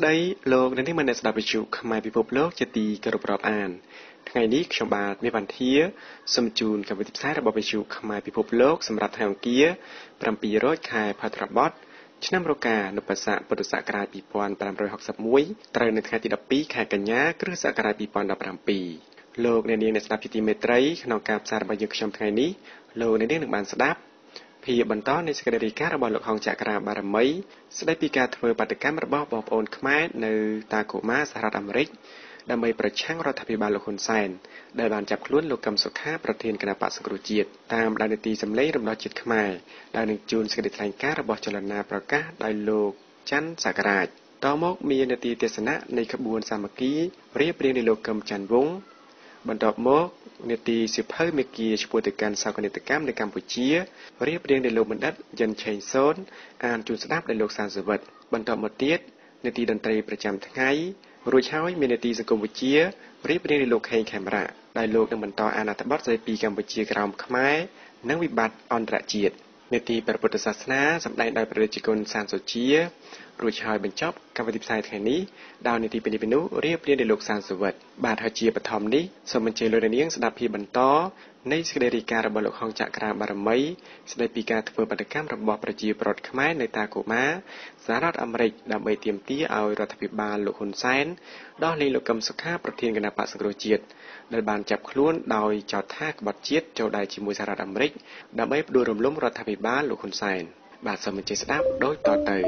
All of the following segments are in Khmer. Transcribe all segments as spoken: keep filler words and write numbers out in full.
ដីលោកនៅនេះមិនស្ដាប់វិទ្យុខ្មែរពិភពលោកជាទីគោរពរាប់អានថ្ងៃនេះខ្ញុំបាទមេវណ្ធាសូមជូនកម្មវិធីផ្សាយរបស់វិទ្យុខ្មែរពិភពលោកសម្រាប់ថ្ងៃអង្គារប្រាំពីររោចខែផល្របទឆ្នាំរកានុបស្ស័កពុទ្ធសករាជពីរពាន់ប្រាំរយហកសិបមួយត្រូវនៅថ្ងៃទីដប់ពីរខែកញ្ញាគ្រិស្តសករាជពីរពាន់ដប់ប្រាំពីរលោកអ្នកនាងអ្នកស្ដាប់ជាទីមេត្រីក្នុងការផ្សាយរបស់យើងខ្ញុំថ្ងៃនេះលោកអ្នកនាងនឹងបានស្ដាប់ភាបន្តនៃសេចក្តីរាយការណ៍របស់លោកហងចក្រាបារមីស្ដីពីការធ្វើបាតកម្មរបស់បងប្អូនខ្មែរនៅតាកូម៉ាសហរដ្ឋអាមេរិកដើម្បីប្រឆាំងរដ្ឋាភិបាលលោកហ៊ុនសែនដែលបានចាប់ខ្លួនលោកកឹមសុខាប្រធានគណៈបក្សសង្គ្រោះជាតិតាមដាននីតិសម្លេងរំដោះជាតិខ្មែរដែលនឹងជួនសេចក្តីថ្លែងការណ៍របស់ចលនាប្រកាសដោយលោកច័ន្ទសក្រាជតមកមាននីតិទេសនៈនៃក្បួនសាមគ្គីរៀបរៀងដោយលោកកឹមច័ន្ទវង្សបន្ទាប់មកនីតិសិភៅមេគាឈ្មោះទៅកាន់សោកនាដកម្មនៅកម្ពុជារៀបរៀងដោយលោកបណ្ឌិតយិនឆេងសូនអានជូនស្ដាប់ដោយលោកសានសវិតបន្ទាប់មកទៀតនីតិតន្ត្រីប្រចាំថ្ងៃរួចហើយមាននីតិសង្គមវិទ្យារៀបរៀងដោយលោកខេងខេមរៈដែលលោកនឹងបន្តអានអត្ថបទស្ដីពីកម្ពុជាក្រោមខ្មែរនិងវិបត្តិអន្តរជាតិនីតិព្រះពុទ្ធសាសនាសម្ដែងដោយព្រះរាជគុណសានសុជារួចហើយបញ្ចប់កម្មវិធីផ្សាយថ្ងៃនេះដោយនីតិពីនេះពីនោះរៀបរៀងដោយលោកសានសវិតបាទហើយជាបឋមនេះសូមអញ្ជើញលោកនាងស្ដាប់ភាពបន្តនៃសេចក្តីរាយការណ៍របស់លោកហងចក្រាបារមីស្ដីពីការធ្វើបាតកម្មរបស់ប្រជាពលរដ្ឋខ្មែរនៅតាកូម៉ាសហរដ្ឋអាមេរិកដើម្បីទាមទារឲ្យរដ្ឋាភិបាលលោកហ៊ុនសែនដោះលែងលោកកឹមសុខាប្រធានគណៈបក្សសង្គ្រោះជាតិដែលបានចាប់ខ្លួនដោយចោទថាក្បត់ជាតិចូលដៃជាមួយសហរដ្ឋអាមេរិកដើម្បីផ្ដួលរំលំរដ្ឋាភិបាលលោកហ៊ុនសែនបាទសូមអញ្ជើញស្ដាប់ដូចតទៅ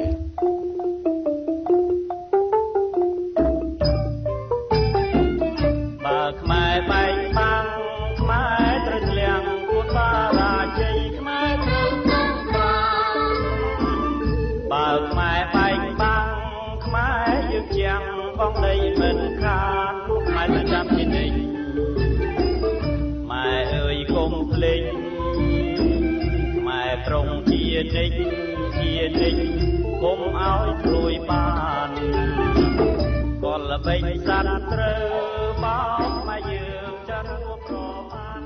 ខ្មែរបែកបាំងខ្មែរត្រូវធ្លាក់ពួនបារាជ័យខ្មែរត្រូវក្នុងប្រាបើខ្មែរបែកបាំងខ្មែរយើងជាងបងដីមិនខានខ្មែរទៅចាំជានិច្ចម៉ែអើយកុំភ្លេចខ្មែរត្រង់ជានិច្ចជានិច្ចកុំឲ្យព្រួយបានក៏ល្បិចសត្វត្រូវបោកមកយើងចាត់រួមប្របាន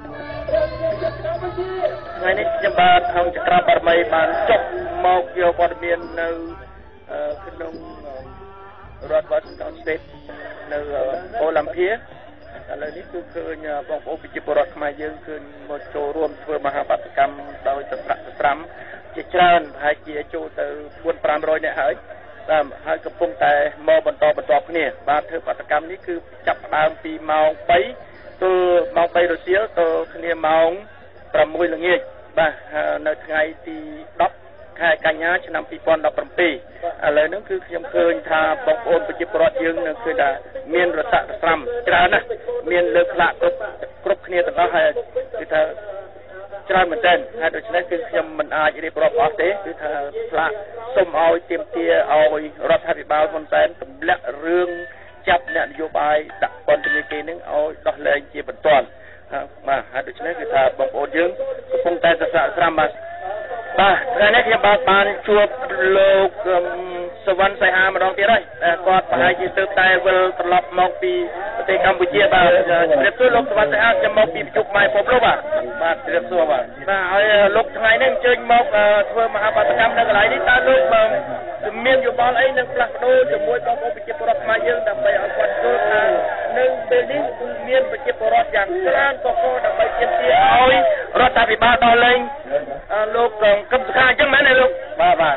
ថ្ងៃនេះខ្ញុំបាទហងចក្រាបារមីបានចុះមកយកព័ត៌មាននៅក្នុងរដ្ឋ Washington State នៅអូឡ িম্প ៀឥឡូវនេះគឺឃើញបងប្អូនប្រជាពលរដ្ឋខ្មែរយើងឃើញមកចូលរួមធ្វើមហាបាតកម្មដោយសត្រាក់ស្រាំជាច្រើនប្រហែលជាចូលទៅបួនប្រាំរយនាក់ហើយបាទហើយកំពុងតែមកបន្តបន្តគ្នាបាទធ្វើបាតកម្មនេះគឺចាប់ផ្ដើមពីម៉ោងបីទល់ម៉ោងបីរសៀលទៅគ្នាម៉ោងប្រាំមួយល្ងាចបាទនៅថ្ងៃទីដប់ខែកញ្ញាឆ្នាំពីរពាន់ដប់ប្រាំពីរឥឡូវហ្នឹងគឺខ្ញុំឃើញថាបងប្អូនប្រជាពលរដ្ឋយើងនឹងឃើញថាមានរស័ក្តិស្រាំច្រើនណាស់មានលើកខ្លះគ្រប់គ្រប់គ្នាទាំងអស់ហើយគឺថាច្រើនមែនទែនហើយដូច្នេះគឺខ្ញុំមិនអាចរៀបរាប់អស់ទេគឺថាផ្លាកសូមឲ្យទាមទារឲ្យរដ្ឋាភិបាលហ៊ុនសែនទម្លាក់រឿងចាប់អ្នកនយោបាយដាក់ពន្ធនាគារនឹងឲ្យដោះលែងជាបន្ទាន់បាទហើយដូច្នេះគឺថាបងប្អូនយើងកំពុងតែសរសើរស្រាំបាទបាទថ្ងៃនេះខ្ញុំបាទបានជួបលោកសវណ្ណសៃហាម្ដងទៀតហើយគាត់ប្រហែលជាទើបតែវិលត្រឡប់មកពីប្រទេសកម្ពុជាបាទជម្រាបសួរលោកសវណ្ណសៃហាខ្ញុំមកពីប្រជុំខ្មែរពិភពលោកបាទបាទជម្រាបសួរបាទបាទហើយលោកថ្ងៃនេះអញ្ជើញមកធ្វើមហាបាតកម្មនៅកន្លែងនេះតើលោកមានយោបល់អីនឹងផ្លាស់ប្ដូរជាមួយបងប្អូនប្រជាពលរដ្ឋខ្មែរយើងដើម្បីឲ្យគាត់យល់ថានៅពេលនេះគឺមានប្រជាពលរដ្ឋយ៉ាងច្រើនកកដើម្បីទាមទារឲ្យរដ្ឋាភិបាលដោះលែងលោកកឹមសុខាអញ្ចឹងមែនទេលោកបាទបាទ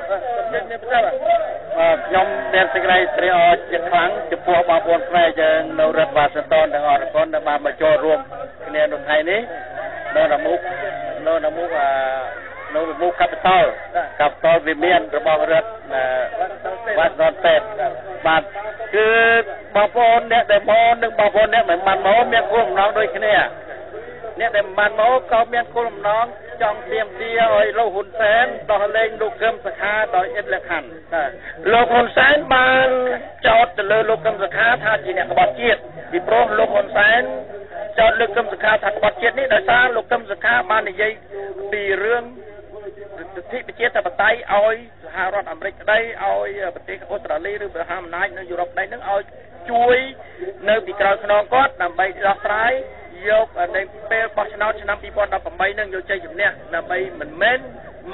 ខ្ញុំមានសេចក្តីត្រេកអរជាខ្លាំងចំពោះបងប្អូនខ្មែរយើងនៅរដ្ឋ Washington ទាំងអស់คนដែលបានមកចូលរួមគ្នានៅថ្ងៃនេះនៅនៅមុខនៅនៅមុខអានៅមុខ Capital Capital វិមានរបស់រដ្ឋ Washington State បាទគឺបងប្អូនអ្នកដែលមកនិងបងប្អូនអ្នកមិនបានមកមានគោលបំណងដូចគ្នាអ្នកដែលមិនបានមកក៏មានគោលបំណងចង់ទាមទារឲ្យលោកហ៊ុនសែនដោះលែងលោកកឹមសុខាដោយឥតលក្ខខណ្ឌលោកហ៊ុនសែនបានចោទទៅលើលោកកឹមសុខាថាជាអ្នកក្បត់ជាតិពីព្រោះលោកហ៊ុនសែនចោទលោកកឹមសុខាថាក្បត់ជាតិនេះដោយសារលោកកឹមសុខាបាននិយាយពីរឿងសិទ្ធិប្រជាធិបតេយ្យឲ្យសហរដ្ឋអាមេរិកក្តីឲ្យប្រទេសអូស្ត្រាលីឬមហាអំណាចនៅយុរ៉ុបក្តីនឹងឲ្យជួយនៅពីក្រោយខ្នងគាត់ដើម្បីដោះស្រាយយកនៅពេលបោះឆ្នោតឆ្នាំពីរពាន់ដប់ប្រាំបីនឹងយកជ័យជំនះដើម្បីមិនមែនមក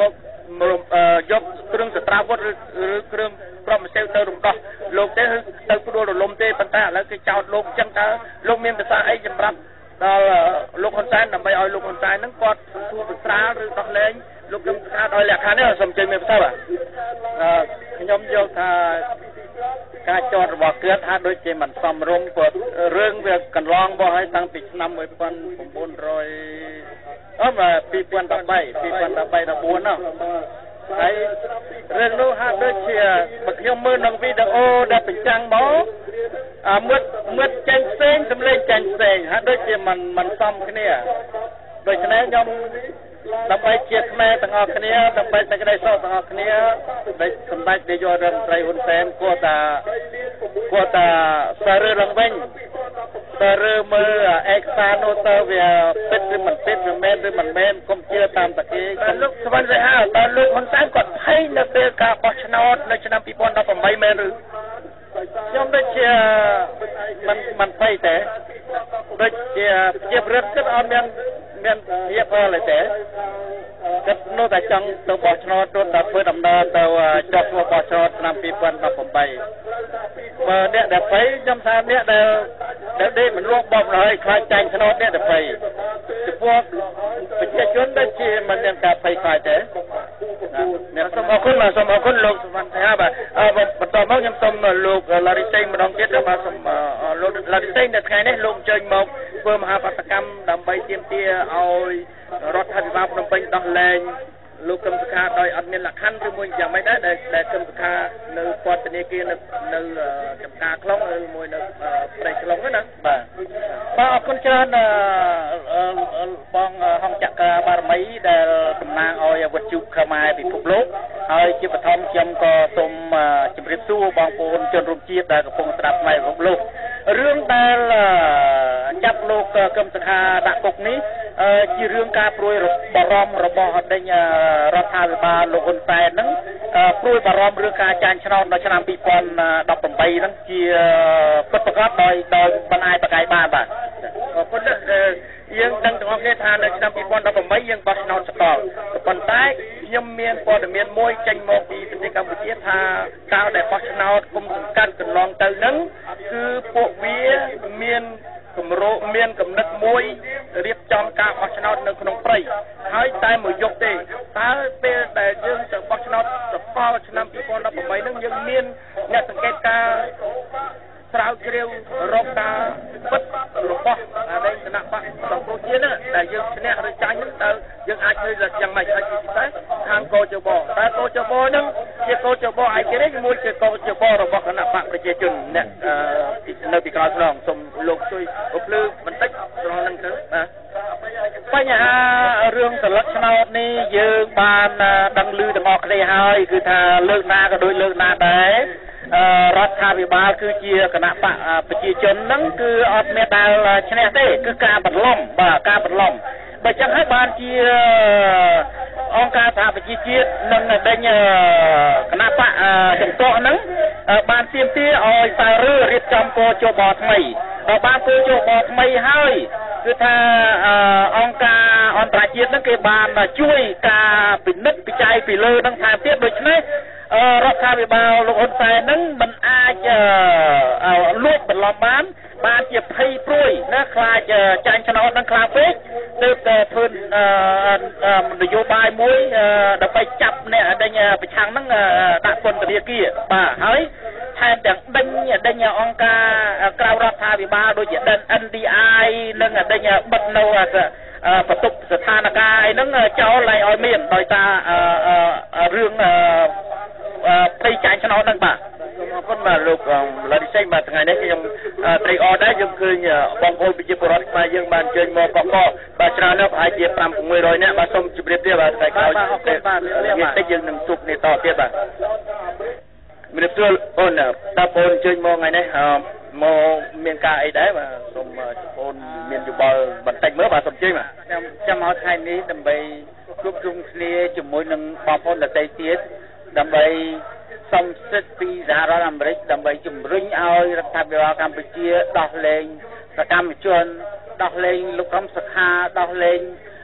យកគ្រឿងសត្រាវុធឬគ្រឿងប្រមសេវទៅរំដោះលោកទេទៅព្រួលរលំទេប៉ុន្តែឥឡូវគេចោទលោកអញ្ចឹងតើលោកមានប្រសាសន៍អីសម្រាប់ដល់លោកហ៊ុនសែនដើម្បីឲ្យលោកហ៊ុនសែនហ្នឹងគាត់សួរប្រស្រាលឬដោះលែងលោកខ្ញុំថាដោយលក្ខខណ្ឌនេះសូមជើញមានប្រសាសន៍បាទខ្ញុំយកថាការចោទរបស់គាត់ថាដូចជាមិនសមរម្យព្រោះរឿងវាកន្លងមកហើយតាំងពីឆ្នាំmột nghìn chín trămអមពីរពាន់ដប់បី ពីរពាន់ដប់បី ដប់បួននោះហើយរឿងនោះហាក់ដូចជាបើខ្ញុំមើលក្នុងវីដេអូដែលបញ្ចាំងមកអាមុតមុតចាញ់ផ្សេងសម្លេងចាញ់ផ្សេងហាក់ដូចជាមិនមិនសមគ្នាដូច្នេះខ្ញុំដើម្បីជាខ្មែរទាំងអស់គ្នាដើម្បីសេចក្តីសុខទាំងអស់គ្នាដែលសម្ដេចនាយករដ្ឋមន្ត្រីហ៊ុនសែនគួរតែគួរតែសាររើឡើងវិញសាររើមើលឯកសារនោះទៅវាពិតឬមិនពិតវាមែនឬមិនមែនកុំជឿតាមតាគេតែលោកសវណ្ណសីហាតើលោកហ៊ុនសែនគាត់ភ័យនៅពេលការបោះឆ្នោតនៅឆ្នាំពីរពាន់ដប់ប្រាំបីមែនឬខ្ញុំដូចជាមិនមិនភ័យទេដូចជាជាប្រិទ្ធគិតអត់មានមានភាពអីទេគិតនោះតែចង់ទៅបោះឆ្នោតទៅធ្វើដំណើរទៅចុះឈ្មោះបោះឆ្នោតឆ្នាំពីរពាន់ដប់ប្រាំបីបើអ្នកដែលភ័យខ្ញុំថាអ្នកដែលដែលដេកមិនលក់បបហើយខ្លាចចាញ់ឆ្នោតអ្នកដែលភ័យចំពោះប្រជាជនដូចជាមិនមានការភ័យខ្លាចទេអ្នកសូមអរគុណបាទសូមអរគុណលោកសុវណ្ណសីហាបាទបន្តមកខ្ញុំសូមលោកឡារីសេងម្ដងទៀតបាទសូមលោកឡារីសេងនៅថ្ងៃនេះលោកអញ្ជើញមកធ្វើមហាបាតកម្មដើម្បីទាមទារឲ្យរដ្ឋាភិបាលភ្នំពេញដោះលែងលោកកឹមសុខាដោយអត់មានលក្ខខណ្ឌឬមួយយ៉ាងម៉េចដែរដែលដែលកឹមសុខានៅពន្ធនាគារនៅនៅចំការខ្លងឬមួយនៅព្រៃខ្លងហ្នឹងណាបាទបាទអរគុណច្រើនបងហងចក្របារមីដែលតំណាងឲ្យវិទ្យុខ្មែរពិភពលោកហើយជាបឋមខ្ញុំក៏សូមជម្រាបសួរបងប្អូនជនរួមជាតិដែលកំពុងស្ដាប់ផ្នែកពិភពលោករឿងដែលចាប់លោកកឹមសុខាដាក់គុកនេះជារឿងការព្រួយបារម្ភរបស់ដេញរដ្ឋាភិបាលលោកហ៊ុនសែនហ្នឹងព្រួយបារម្ភរឿងការចាញ់ឆ្នោតនៅឆ្នាំពីរពាន់ដប់ប្រាំបីហ្នឹងជាពិតប្រាកដដោយដោយមិនអាចប្រកែកបានបាទអរគុណយើងដឹងទាំងអស់គ្នាថានៅឆ្នាំពីរពាន់ដប់ប្រាំបីយើងបោះឆ្នោតសកលប៉ុន្តែខ្ញុំមានព័ត៌មានមួយចេញមកពីប្រទេសកម្ពុជាថាកាលដែលបោះឆ្នោតគុំសង្កាត់កន្លងទៅហ្នឹងគឺពួកវាមានគម្រោងមានកំណត់មួយរៀបចំការបោះឆ្នោតនៅក្នុងព្រៃហើយតែមួយយប់ទេតើពេលដែលយើងទៅបោះឆ្នោតសកលឆ្នាំពីរពាន់ដប់ប្រាំបីហ្នឹងយើងមានអ្នកសង្កេតការស្រាវជ្រាវរកការពិតរបស់នៃគណៈបកសង្គ្រោះជាតិហ្នឹងដែលយើងឈ្នះឬចាញ់ហ្នឹងតើយើងអាចធ្វើយ៉ាងម៉េចហើយជាពិសេសខាងកោជបតែកោជបហ្នឹងជាកោជបឯករាជ្យមួយជាកោជបរបស់គណៈបកប្រជាជនអ្នកនៅពីក្រោយខ្នងសូមលោកជួយភ្លឺបន្តិចត្រង់ហ្នឹងទៅបាទបញ្ហារឿងសន្លឹកឆ្នោតនេះយើងបានដឹងឮទាំងអស់គ្នាហើយគឺថាលើកណាក៏ដូចលើកណាដែររដ្ឋាភិបាលគឺជាគណៈបកប្រជាជនហ្នឹងគឺអត់មានដែលឈ្នះទេគឺការបន្លំបាទការបន្លំបើចឹងហើយបានជាអង្គការសហប្រជាជាតិនិងដេញគណៈបកចំទាស់ហ្នឹងបានទាមទារឲ្យសាររើរៀបចំគោលជបថ្មីដល់បានគោលជបថ្មីហើយគឺថាអង្គការអន្តរជាតិហ្នឹងគេបានជួយការពិនិត្យពិច័យពីលើហ្នឹងថែមទៀតដូច្នេះរដ្ឋាភិបាលលោកហ៊ុនសែនហ្នឹងមិនអាចលួចបន្លំបានបានជាភ័យព្រួយណាខ្លាចចាញ់ឆ្នោតនឹងខ្លាំងពេកទើបតែធ្វើនយោបាយមួយដើម្បីចាប់អ្នកដេញប្រឆាំងហ្នឹងដាក់ពន្ធនាគារបាទហើយថែមទាំងដេញដេញអង្គការក្រៅរដ្ឋាភិបាលដូចជា អិន ឌី អាយ និងដេញបិទនៅបន្ទប់ស្ថានភាពអីហ្នឹងចោលឲ្យឲ្យមានដោយសាររឿងភ័យចាញ់ឆ្នោតហ្នឹងបាទសូមអរគុណបាទលោកឡារីសេងបាទថ្ងៃនេះខ្ញុំត្រេកអរដែរយើងឃើញបងប្អូនប្រជាពលរដ្ឋខ្មែរយើងបានអញ្ជើញមកកកបាទច្រើនណាស់ប្រហែលជាfive six hundredនាក់បាទសូមជម្រាបលាបាទតែក្រោយបាទអរគុណបាទយើងតិចយើងនឹងជួបគ្នាតទៀតបាទជំរាបសួរអូនតាបងអញ្ជើញមកថ្ងៃនេះមកមានការអីដែរបាទសូមបងមានយោបល់បន្តិចមើលបាទសូមជើញបាទខ្ញុំចាំមកថ្ងៃនេះដើម្បីជួបជុំគ្នាជាមួយនឹងបងប្អូនដទៃទៀតដើម្បីសំសិទ្ធពីសហរដ្ឋអាមេរិកដើម្បីជំរុញឲ្យរដ្ឋាភិបាលកម្ពុជាដោះលែងសកម្មជនដោះលែងលោកកឹមសុខាដោះលែង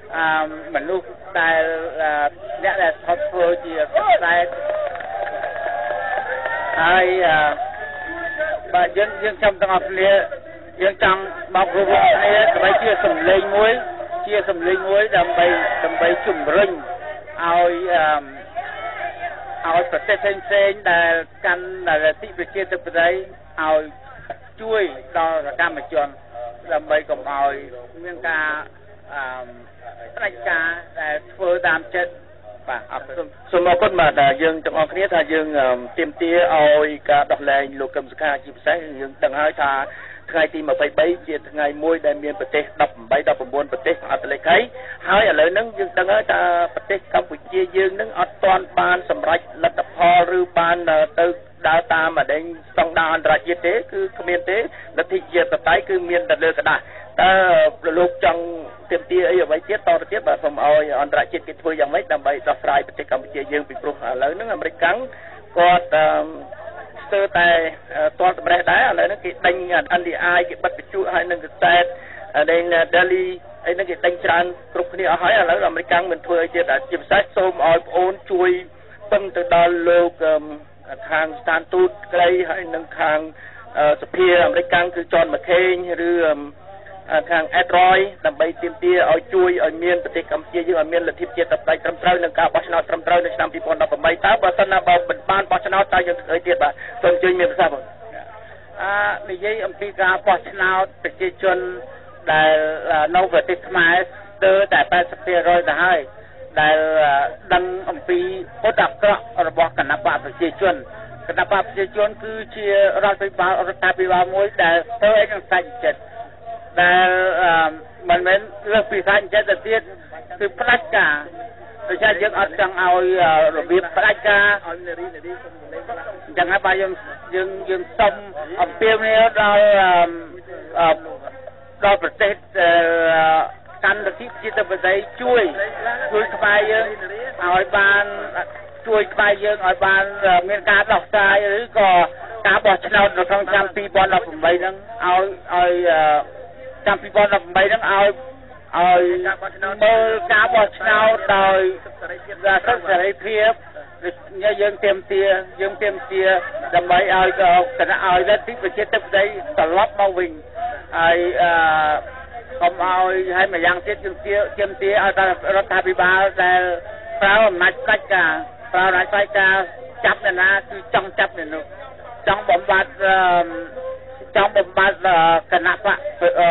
មនុស្សដែលអ្នកដែលថតធ្វើជាខ្សែហើយបាទយើងយើងចាំទាំងអស់គ្នាយើងចង់មករួមគ្នាដើម្បីជាសម្លេងមួយជាសម្លេងមួយដើម្បីដើម្បីជំរុញឲ្យឲ្យប្រទេសផ្សេងៗដែលកាន់លទ្ធិប្រជាធិបតេយ្យឲ្យជួយដល់សកម្មជនដើម្បីកុំឲ្យមានការអឺផ្ដាច់ការដែលធ្វើតាមចិត្តបាទអរគុណសូមអរគុណបាទយើងទាំងអស់គ្នាថាយើងទាមទារឲ្យការដោះលែងលោកកឹមសុខាជាពិសេសយើងដឹងហើយថាថ្ងៃទីยี่สิบสามជាថ្ងៃមួយដែលមានប្រទេសeighteen 19ប្រទេសអត់លេខីហើយឥឡូវហ្នឹងយើងដឹងហើយថាប្រទេសកម្ពុជាយើងហ្នឹងអត់ទាន់បានសម្រេចលទ្ធផលឬបានទៅដើរតាមអដែងស្តង់ដារអន្តរជាតិទេគឺគ្មានទេលទ្ធិជាតិបតៃគឺមានតែលើกระดาษតើលោកចង់ទាមទារអីអ្វីទៀតតទៅទៀតបាទសូមឲ្យអន្តរជាតិគេធ្វើយ៉ាងម៉េចដើម្បីដោះស្រាយប្រទេសកម្ពុជាយើងពីព្រោះឥឡូវហ្នឹងអាមេរិកកាំងគាត់ស្ទើរតែទាល់សម្រេចដែរឥឡូវនេះគេដេញ N D I គេបិទបញ្ជូហើយនឹងកសែតដេញ Daily អីហ្នឹងគេដេញច្រើនគ្រប់គ្នាអស់ហើយឥឡូវអាមេរិកកាំងមិនធ្វើអីទៀតជាពិសេសសូមឲ្យប្អូនជួយពឹងទៅដល់លោកខាងស្ថានទូតក្តីហើយនឹងខាងសភាអាមេរិកកាំងគឺ John McCain ឬខាង Ed Roy ដើម្បីទាមទារឲ្យជួយឲ្យមានប្រទេសកម្ពុជាយើងឲ្យមានលទ្ធិជាតិបតៃត្រឹមត្រូវនឹងការបោះឆ្នោតត្រឹមត្រូវនៅឆ្នាំยี่สิบสิบแปดតើបើសិនណាបើមិនបានបោះឆ្នោតតើយើងធ្វើអីទៀតបាទសូមជួយមានប្រសាសន៍បងអឺនិយាយអំពីការបោះឆ្នោតប្រជាជនដែលនៅប្រទេសខ្មែរស្ទើរតែeighty percentទៅហើយដែលដឹងអំពីពុតអាក្រក់របស់គណៈបកប្រជាជនគណៈបកប្រជាជនគឺជារដ្ឋាភិបាលរដ្ឋាភិបាលមួយដែលស្ទើរឯកសាច់ចិត្តដែលមិនមែនលើសពីសាច់ចិត្តទៅទៀតគឺផ្ដាច់ការដូច្នេះយើងអត់ចង់ឲ្យរបៀបផ្ដាច់ការឲ្យនារីនារីសូមលេងអញ្ចឹងហើយបាទយើងយើងយើងសុំអំពាវនាវដល់ដល់ប្រទេសកាន់លទ្ធិជាតិបតៃជួយជួយក្បែរយើងឲ្យបានជួយក្បែរយើងឲ្យបានមានការដោះស្រាយឬក៏ការបោះឆ្នោតនៅក្នុងឆ្នាំยี่สิบสิบแปดហ្នឹងឲ្យឲ្យឆ្នាំยี่สิบสิบแปดហ្នឹងឲ្យឲ្យមើលការបោះឆ្នោតដោយសិទ្ធិសេរីភាពយើងទាមទារយើងទាមទារដើម្បីឲ្យគណៈឲ្យលទ្ធិប្រជាធិបតេយ្យត្រឡប់មកវិញហើយកុំឲ្យឲ្យម្យ៉ាងទៀតយើងទាមទារឲ្យរដ្ឋាភិបាលដែលប្រើអំណាចផ្ដាច់ការប្រើអំណាចផ្ដាច់ការចាប់អ្នកណាគឺចង់ចាប់អ្នកនោះចង់បំបត្តិចង់បំបត្តិគណៈបក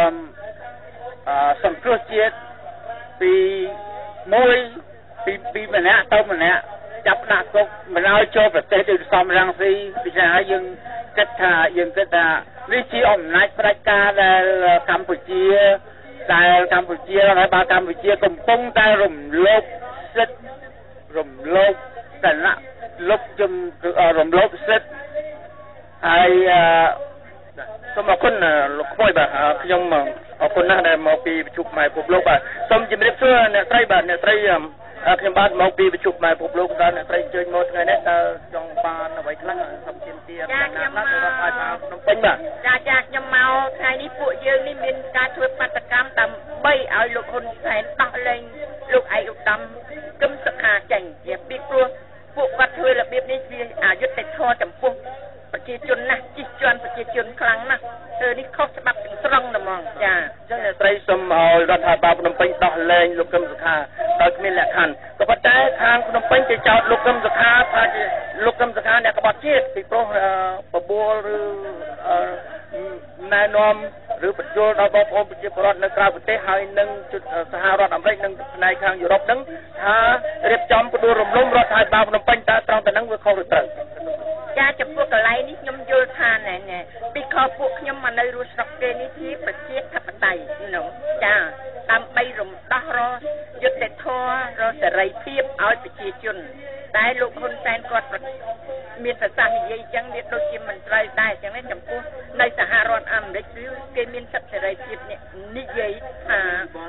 សង្គ្រោះជាតិពីមួយពីពីម្នាក់ទៅម្នាក់ចាប់ដាក់គុកមិនឲ្យចូលប្រទេសដូចសំរងស៊ីពីចឹងហើយយើងគិតថាយើងគិតថានេះជាអំណាចផ្ដាច់ការដែលកម្ពុជាដែលកម្ពុជាហើយបើកម្ពុជាកំពុងតែរំលោភសិទ្ធិរំលោភគណៈលុបជំរំលោភសិទ្ធិហើយសូមអរគុណលោកខ្មោចបាទខ្ញុំអរគុណណាស់ដែលមកពីប្រជុំផ្នែកពិភពលោកបាទសូមជម្រាបសួរអ្នកស្រីបាទអ្នកស្រីខ្ញុំបាទមកពីប្រជុំផ្នែកពិភពលោកដល់អ្នកស្រីអញ្ជើញមកថ្ងៃនេះតើចង់បានអ្វីខ្លះសូមជម្រាបចាខ្ញុំមកភ្នំពេញបាទចាចាខ្ញុំមកថ្ងៃនេះពួកយើងនេះមានការធ្វើបាតកម្មដើម្បីឲ្យលោកហ៊ុនសែនដោះលែងលោកឯកឧត្តមកឹមសុខាចេញជាពីព្រោះពួកគាត់ធ្វើរបៀបនេះវាអយុត្តិធម៌ចំពោះប្រជាជនណាស់ជិះជាន់ប្រជាជនខ្លាំងណាស់ធ្វើនេះខុសច្បាប់ទាំងស្រុងតែហ្មងចាអញ្ចឹងអ្នកស្រីសូមឲ្យរដ្ឋាភិបាលភ្នំពេញដោះលែងលោកកឹមសុខាដោយគ្មានលក្ខខណ្ឌក៏ប៉ុន្តែខាងភ្នំពេញគេចោទលោកកឹមសុខាថាជាលោកកឹមសុខាអ្នកក្បត់ជាតិពីព្រោះបបួលឬណែនាំឬបញ្ចូលដល់បងប្អូនប្រជាពលរដ្ឋនៅក្រៅប្រទេសហើយនឹងសហរដ្ឋអាមេរិកនិងផ្នែកខាងយុរ៉ុបហ្នឹងថារៀបចំផ្ដួលរំលំរដ្ឋាភិបាលភ្នំពេញតើត្រង់តែហ្នឹងវាខុសឬត្រូវចាចំពោះកន្លែងនេះខ្ញុំយល់ថាណែពីខពួកខ្ញុំមកនៅរស់ស្រុកគេនេះជាប្រជាធិបតេយ្យនោះចាដើម្បីរំដោះរយុត្តិធម៌រសេរីភាពឲ្យប្រជាជនតែលោកហ៊ុនសែនគាត់មានប្រសាសន៍និយាយអញ្ចឹងវាដូចជាមិនត្រូវដែរអញ្ចឹងនេះចំពោះនៅសហរដ្ឋអាមេរិកគឺគេមានសិទ្ធិសេរីភាពនិយាយថា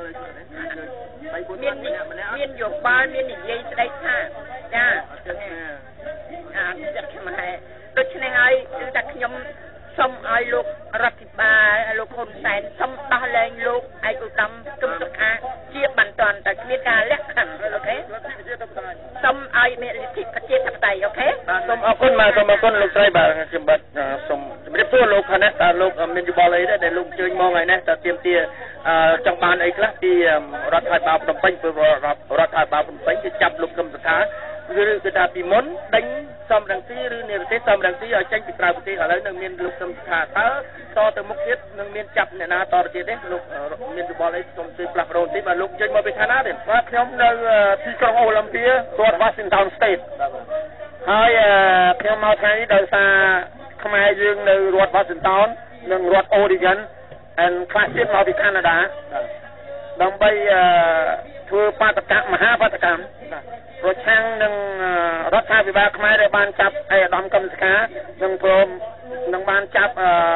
មានមានយោបល់មាននិយាយស្ដីថាចាអាចិត្តខ្មែរដូច្នេះហើយគឺថាខ្ញុំសូមឲ្យលោករដ្ឋាភិបាលលោកហ៊ុនសែនសូមដោះលែងលោកឯកឧត្តមកឹមសុខាជាបន្តាន់តែគ្មានការលក្ខខណ្ឌអូខេសូមឲ្យមានលទ្ធិប្រជាធិបតេយ្យអូខេសូមអរគុណបាទសូមអរគុណលោកស្រីបាទខ្ញុំបាទសូមជម្រាបសួរលោកខាងនេះតើលោកមានយោបល់អីដែរដែលលោកអញ្ជើញមកថ្ងៃនេះតើទាមទារចង់បានអីខ្លះពីរដ្ឋាភិបាលភ្នំពេញព្រោះរដ្ឋាភិបាលភ្នំពេញគេចាប់លោកកឹមសុខាឬគឺថាពីមុនដេញសំរងស៊ីឬនិរទេសសំរងស៊ីឲ្យចេញពីក្រៅប្រទេសឥឡូវនឹងមានលោកកឹមសុខាតើតទៅមុខទៀតនឹងមានចាប់អ្នកណាតទៅទៀតទេលោកមានយោបល់អីសូមជួយផ្លាស់ប្ដូរបន្តិចបាទលោកចេញមកពីឋានៈទេបាទខ្ញុំនៅទីក្រុងអូឡ িম্প ៀរដ្ឋ Washington State ហើយខ្ញុំមកថ្ងៃនេះដោយសារខ្មែរយើងនៅរដ្ឋ Washington និងរដ្ឋ Oregon and ខ្លះទៀតមកពីកាណាដាដើម្បីធ្វើបាតកម្មមហាបាតកម្មប្រឆាំងនឹងរដ្ឋាភិបាលខ្មែរដែលបានចាប់ឯកឧត្តមកឹមសុខានិងព្រមនឹងបានចាប់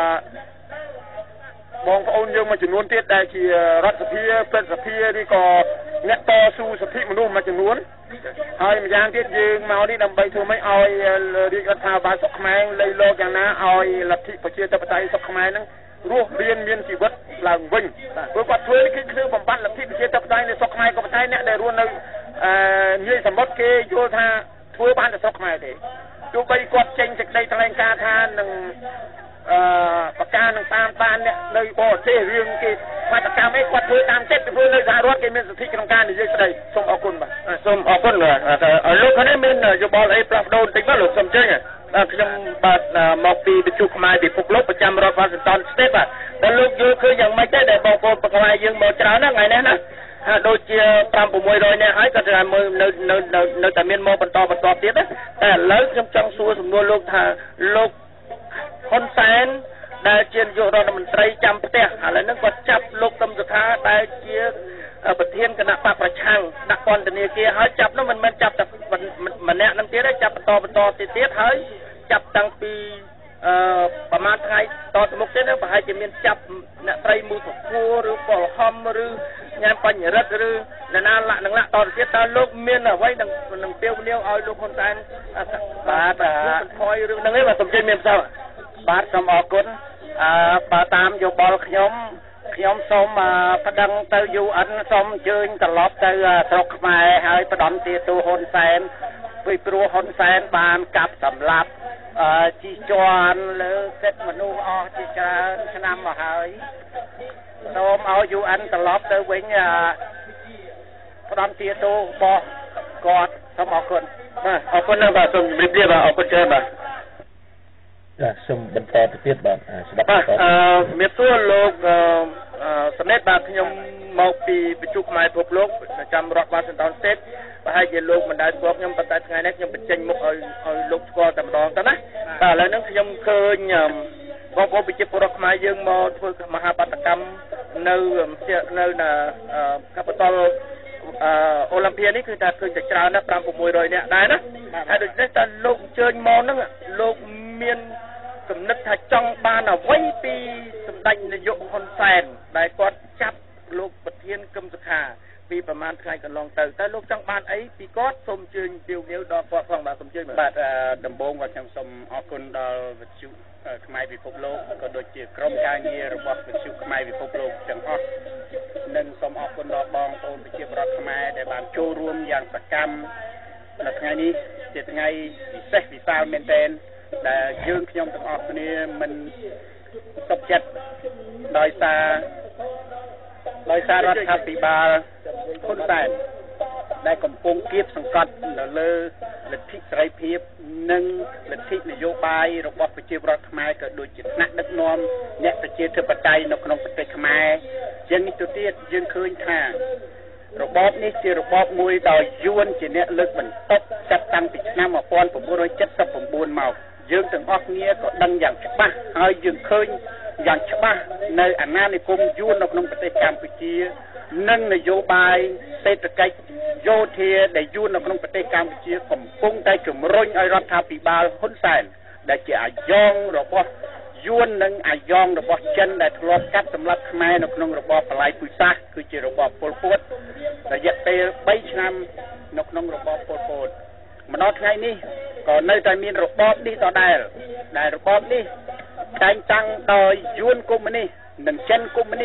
បងប្អូនយើងមួយចំនួនទៀតដែលជារដ្ឋសភាព្រឹទ្ធសភាឬក៏អ្នកតស៊ូសិទ្ធិមនុស្សមួយចំនួនហើយម្យ៉ាងទៀតយើងមកនេះដើម្បីធ្វើម៉េចឲ្យរាជរដ្ឋាភិបាលសុខខ្មែរលៃលោកយ៉ាងណាឲ្យលទ្ធិប្រជាធិបតេយ្យសុខខ្មែរនឹងរស់រៀនមានជីវិតឡើងវិញព្រោះគាត់ធ្វើនេះគឺគឺបំបត្តិលទ្ធិប្រជាធិបតេយ្យនៅសុខខ្មែរក៏ប៉ុន្តែអ្នកដែលរស់នៅអឺនិយាយសម្បត្តិគេយល់ថាធ្វើបានតែសុខខ្មែរទេទោះបីគាត់ចេញសេចក្តីថ្លែងការណ៍ថានឹងអឺប្រកាសនឹងតាមបានអ្នកនៅបរទេសរឿងគេបាតកម្មអីគាត់ធ្វើតាមចិត្តពីព្រោះនៅសហរដ្ឋគេមានសិទ្ធិក្នុងការនិយាយស្ដីសូមអរគុណបាទសូមអរគុណបាទលោកខាងនេះមានយោបល់អីផ្លាស់ប្ដូរបន្តិចបាទលោកសូមជើញខ្ញុំបាទមកពីវិទ្យុខ្មែរពិភពលោកប្រចាំរដ្ឋ Washington State បាទដល់លោកយល់ឃើញយ៉ាងម៉េចដែរដែលបងប្អូនប្រខ្មែរយើងមកច្រើនណាស់ថ្ងៃនេះណាហើយដូចជាfive six hundនាក់ហើយក៏ថាមើលនៅនៅនៅតែមានមកបន្តបន្តទៀតតែឥឡូវខ្ញុំចង់សួរសំណួរលោកថាលោកហ៊ុនសែនដែលជានាយករដ្ឋមន្ត្រីចាំផ្ទះឥឡូវហ្នឹងគាត់ចាប់លោកកឹមសុខាដែលជាប្រធានគណៈបកប្រឆាំងដាក់ពន្ធនាគារហើយចាប់នោះមិនមែនចាប់តែម្នាក់ហ្នឹងទៀតទេចាប់បន្តបន្តទៀតទៀតហើយចាប់តាំងពីអឺប្រហែលថ្ងៃតទៅមុខទៀតប្រហែលជាមានចាប់អ្នកត្រីមូលប្រគួរឬពលហំឬញ៉ាំបញ្ញរិទ្ធឬអ្នកណាលាក់នឹងលាក់តទៅទៀតតើលោកមានអ្វីនឹងនឹងពាវនាវឲ្យលោកហ៊ុនសែនបាទបន្ថយរឿងហ្នឹងឯងបាទសូមជម្រាបសួរបាទសូមអរគុណអឺបើតាមយោបល់ខ្ញុំខ្ញុំសូមប្តឹងទៅ U N សូមអញ្ជើញត្រឡប់ទៅស្រុកខ្មែរហើយផ្ដំទាទូហ៊ុនសែនពីព្រោះហ៊ុនសែនបានកាប់សម្លាប់អឺជីជាន់លើសិទ្ធិមនុស្សអស់ជាច្រើនឆ្នាំមកហើយសូមឲ្យ U N ត្រឡប់ទៅវិញផ្ដំទាទូរបស់គាត់សូមអរគុណបាទអរគុណណាស់បាទសូមជម្រាបលាបាទអរគុណច្រើនបាទចាសូមបន្តទៅទៀតបាទស្ដាប់បាទអឺមានសួរលោកអឺសនេតបាទខ្ញុំមកពីវិទ្យុខ្មែរពិភពលោកប្រចាំរដ្ឋ Washington State ប្រហែលជាលោកមិនដែលស្គាល់ខ្ញុំប៉ុន្តែថ្ងៃនេះខ្ញុំបញ្ចេញមុខឲ្យឲ្យលោកស្គាល់តែម្ដងទៅណាបាទឥឡូវហ្នឹងខ្ញុំឃើញបងប្អូនប្រជាពលរដ្ឋខ្មែរយើងមកធ្វើមហាបាតកម្មនៅនៅនៅ Capital អឺអូឡ িম্প ៀនេះគឺថាឃើញតែច្រើនណាស់five six hundនាក់ដែរណាហើយដូច្នេះតើលោកអញ្ជើញមកហ្នឹងលោកមានគំនិតថាចង់បានអ្វីពីសម្ដេចនាយកហ៊ុនសែនដែលគាត់ចាប់លោកប្រធានកឹមសុខាពីប្រហែលថ្ងៃកន្លងទៅតើលោកចង់បានអីពីគាត់សូមអញ្ជើញពីវនាវដល់គាត់ផងបាទសូមអញ្ជើញបាទដំបូងក៏ខ្ញុំសូមអរគុណដល់វិទ្យុខ្មែរពិភពលោកក៏ដូចជាក្រុមការងាររបស់វិទ្យុខ្មែរពិភពលោកទាំងអស់និងសូមអរគុណដល់បងប្អូនប្រជាពលរដ្ឋខ្មែរដែលបានចូលរួមយ៉ាងសកម្មនៅថ្ងៃនេះជាថ្ងៃពិសេសវិសាលមែនទែនដែលយើងខ្ញុំទាំងអស់គ្នាមិនសុខចិត្តដោយសារដោយសាររដ្ឋាភិបាលហ៊ុនសែនដែលកំពុងគៀបសង្កត់នៅលើលទ្ធិសេរីភាពនិងលទ្ធិនយោបាយរបស់ប្រជាពលរដ្ឋខ្មែរក៏ដូចជាថ្នាក់ដឹកនាំអ្នកប្រជាធិបតេយ្យនៅក្នុងប្រទេសខ្មែរជាងនេះទៅទៀតយើងឃើញថារបបនេះជារបបមួយដោយយួនជាអ្នកលើកបន្ទប់ចាត់តាំងពីឆ្នាំnineteen seventy-nineមកយើងទាំងអស់គ្នាក៏ដឹងយ៉ាងច្បាស់ហើយយើងឃើញយ៉ាងច្បាស់នៅអាណានិគមយួននៅក្នុងប្រទេសកម្ពុជានិងនយោបាយសេដ្ឋកិច្ចយោធាដែលយួននៅក្នុងប្រទេសកម្ពុជាកំពុងតែជំរុញឲ្យរដ្ឋាភិបាលហ៊ុនសែនដែលជាអាយ៉ងរបស់យួននិងអាយ៉ងរបស់ចិនដែលធ្លាប់កាត់សម្លាប់ខ្មែរនៅក្នុងរបបបល្ល័យពូជសាសន៍គឺជារបបប៉ុលពតរយៈពេលthreeឆ្នាំនៅក្នុងរបបប៉ុលពតម្ដងថ្ងៃនេះក៏នៅតែមានរបបនេះដដែលដែលរបបនេះតែងតាំងដោយយួនកុម្មុយនីសនិងចិនកុម្មុយនីស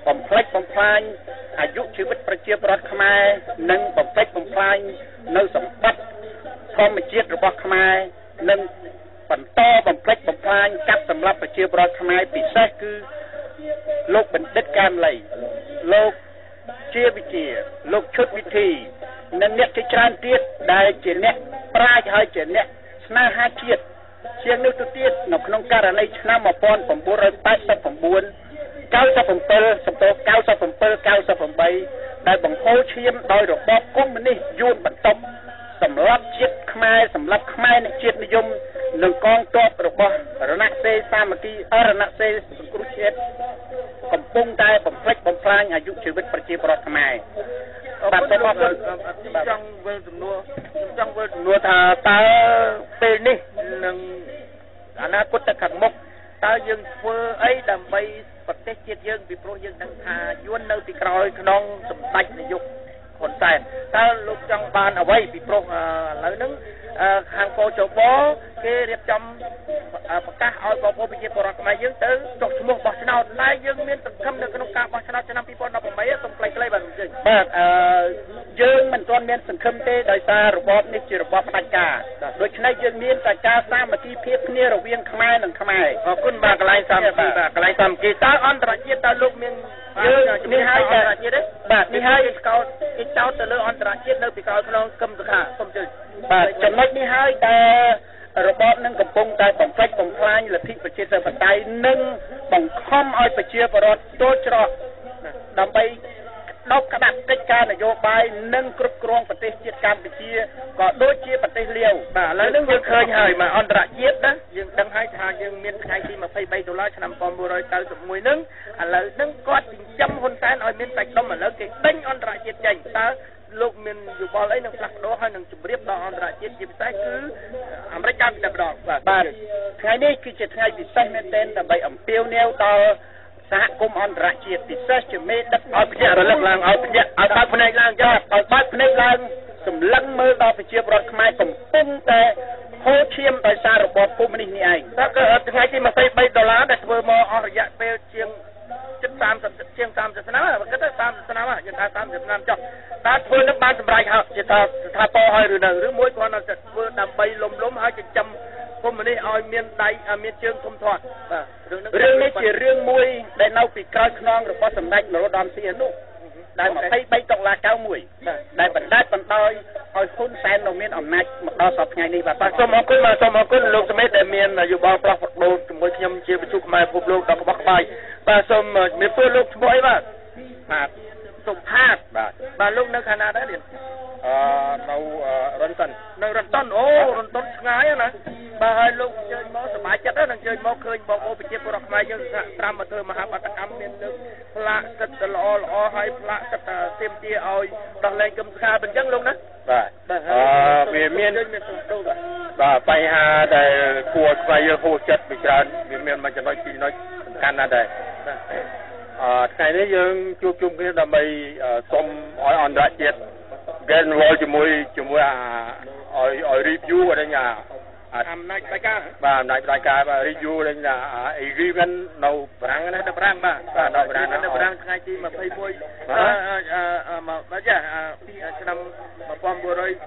បំផ្លិចបំផ្លាញអាយុជីវិតប្រជាពលរដ្ឋខ្មែរនិងបំផ្លិចបំផ្លាញនៅសម្បត្តិធម្មជាតិរបស់ខ្មែរនិងបន្តបំផ្លិចបំផ្លាញកាប់សម្លាប់ប្រជាពលរដ្ឋខ្មែរពិសេសគឺលោកបណ្ឌិតកែមលីលោកជាវិជាលោកឈុតវិធីនិងអ្នកជាច្រើនទៀតដែលជាអ្នកប្រាជ្ញហើយជាអ្នកស្នេហាជាតិជាងនេះទៅទៀតនៅក្នុងករណីឆ្នាំmột nghìn chín trăm tám mươi chín เก้าสิบเจ็ดសំទោសเก้าสิบเจ็ด เก้าสิบแปดដែលបង្ហូរឈាមដោយរបបកុម្មុយនីសយួនបន្តសម្រាប់ជាតិខ្មែរសម្រាប់ខ្មែរនៃជាតិនិយមនិងកងទ័ពរបស់រណសេរីសាមគ្គីអរណសេរីសង្គ្រោះជាតិកំពុងតែបំផ្លិចបំផ្លាញអាយុជីវិតប្រជាពលរដ្ឋខ្មែរបាទសូមអរគុណចង់វិលសំណួរចង់វិលសំណួរថាតើពេលនេះនឹងអនាគតទៅខាងមុខតើយើងធ្វើអីដើម្បីប្រទេសជាតិយើងពីព្រោះយើងដឹងថាយួននៅពីក្រោយខ្នងសម្ដេចនាយកហ៊ុនសែនតើលោកចង់បានអ្វីពីព្រោះឥឡូវហ្នឹងខាងកោចបគេរៀបចំប្រកាសឲ្យបងប្អូនប្រជាពលរដ្ឋខ្មែរយើងទៅចុះឈ្មោះបោះឆ្នោតតែយើងមានសង្ឃឹមនៅក្នុងការបោះឆ្នោតឆ្នាំពីរពាន់ដប់ប្រាំបីសូមខ្លីៗបាទអញ្ចឹងបាទអឺយើងមិនទាន់មានសង្ឃឹមទេដោយសាររបបនេះជារបបផ្ដាច់ការដូច្នេះយើងមានតែការសាមគ្គីភាពគ្នារវាងខ្មែរនិងខ្មែរអរគុណបាទកន្លែងសាមគ្គីបាទកន្លែងសាមគ្គីតើអន្តរជាតិតើលោកមានយើងនេះហើយអន្តរជាតិទេបាទនេះហើយគេស្កោតគេចោទទៅលើអន្តរជាតិនៅពីក្រោយខ្នងគឹមសុខាសូមជឿបាទចំណុចនេះហើយដែលរបបនឹងកំពុងតែបំផ្លិចបំផ្លាញលទ្ធិប្រជាធិបតេយ្យនិងបង្ខំឲ្យប្រជាពលរដ្ឋទោលច្រកដើម្បីដប់ក្តាប់កិច្ចការនយោបាយនិងគ្រប់គ្រងប្រទេសជាតិកម្ពុជាក៏ដូចជាប្រទេសលាវបាទឥឡូវនេះយើងឃើញហើយមកអន្តរជាតិណាយើងដឹងហើយថាយើងមានថ្ងៃទីยี่สิบสามដុល្លារឆ្នាំmột nghìn chín trăm chín mươi mốtហ្នឹងឥឡូវហ្នឹងគាត់ចិញ្ចឹមហ៊ុនសែនឲ្យមានសាច់ដុំឥឡូវគេដេញអន្តរជាតិចេញតើលោកមានយោបល់អីនឹងផ្លាស់ប្ដូរហើយនឹងជម្រាបដល់អន្តរជាតិជាពិសេសគឺអាមេរិកតាមតែម្ដងបាទថ្ងៃនេះគឺជាថ្ងៃពិសេសមែនទែនដើម្បីអំពាវនាវដល់សហគមន៍អន្តរជាតិពិសេសជាមេដឹកឲ្យភ្នាក់រលឹកឡើងឲ្យភ្នាក់ឲ្យបើកភ្នែកឡើងចាឲ្យបើកភ្នែកឡើងសម្លឹងមើលដល់ប្រជាពលរដ្ឋខ្មែរកំពុងតែហូរឈាមដោយសាររបបកុម្មុយនីសនេះឯងតែថ្ងៃទីยี่สิบสามដុល្លារដែលធ្វើមកអស់រយៈពេលជាងជិតសាមសិបជាងសាមសិបឆ្នាំបើគិតទៅសាមសិបឆ្នាំយើងថាសាមសិបឆ្នាំចុះតើធ្វើនឹងបានសម្រេចហើយជាថាស្ថាពរហើយឬនៅឬមួយគ្រាន់តែធ្វើដើម្បីលំលំហើយចិញ្ចឹមកុម្មុយនីសឲ្យមានដៃមានជើងធំធាត់បាទរឿងនេះជារឿងមួយដែលនៅពីក្រោយខ្នងរបស់សម្ដេចនរោត្តមសីហនុដែលยี่สิบสามតុលា 91ដែលបណ្ដាច់បណ្ដោយឲ្យហ៊ុនសែននៅមានអំណាចមកដល់សប្តាហ៍ថ្ងៃនេះបាទសូមអរគុណបាទសូមអរគុណលោកសមេតដែលមានយោបល់ផ្លាស់ប្ដូរជាមួយខ្ញុំជាវិទ្យុខ្មែរពិភពលោកដល់ក្បោះក្បាយបាទសូមជំរាបសួរលោកឈ្មោះអីបាទបាទសុផាតបាទបាទលោកនៅខាងណាដែរនេះអឺនៅរ៉ុនតុននៅរ៉ុនតុនអូរ៉ុនតុនឆ្ងាយណាបាទហើយលោកអញ្ជើញមកសប្បាយចិត្តណាស់អញ្ជើញមកឃើញបងប្អូនប្រជាពលរដ្ឋខ្មែរយើងសហត្រាំមកធ្វើមហាបាតកម្មមានលើកផ្លាកសិតតែល្អល្អហើយផ្លាកសិតតែទាមទារឲ្យដោះលែងគឹមសុខាអញ្ចឹងលោកណាបាទអឺវាមានបាទបញ្ហាដែលគួរស្វែងយល់ហួសចិត្តពីច្រើនវាមានមួយចំណុចពីរចំណុចសំខាន់ណាស់ដែរអឺថ្ងៃនេះយើងជួបជុំគ្នាដើម្បីសុំឲ្យអន្តរជាតិគេរវល់ជាមួយជាមួយអាឲ្យឲ្យ review អីណាអំណាចផ្ដាច់ការបាទអំណាចផ្ដាច់ការបាទ review លេងថា agreement នៅបារាំងណានៅបារាំងបាទបាទនៅបារាំងនៅបារាំងថ្ងៃទីยี่สิบเอ็ดអឺបាទចាពីឆ្នាំmột nghìn chín trăm chín mươi mốt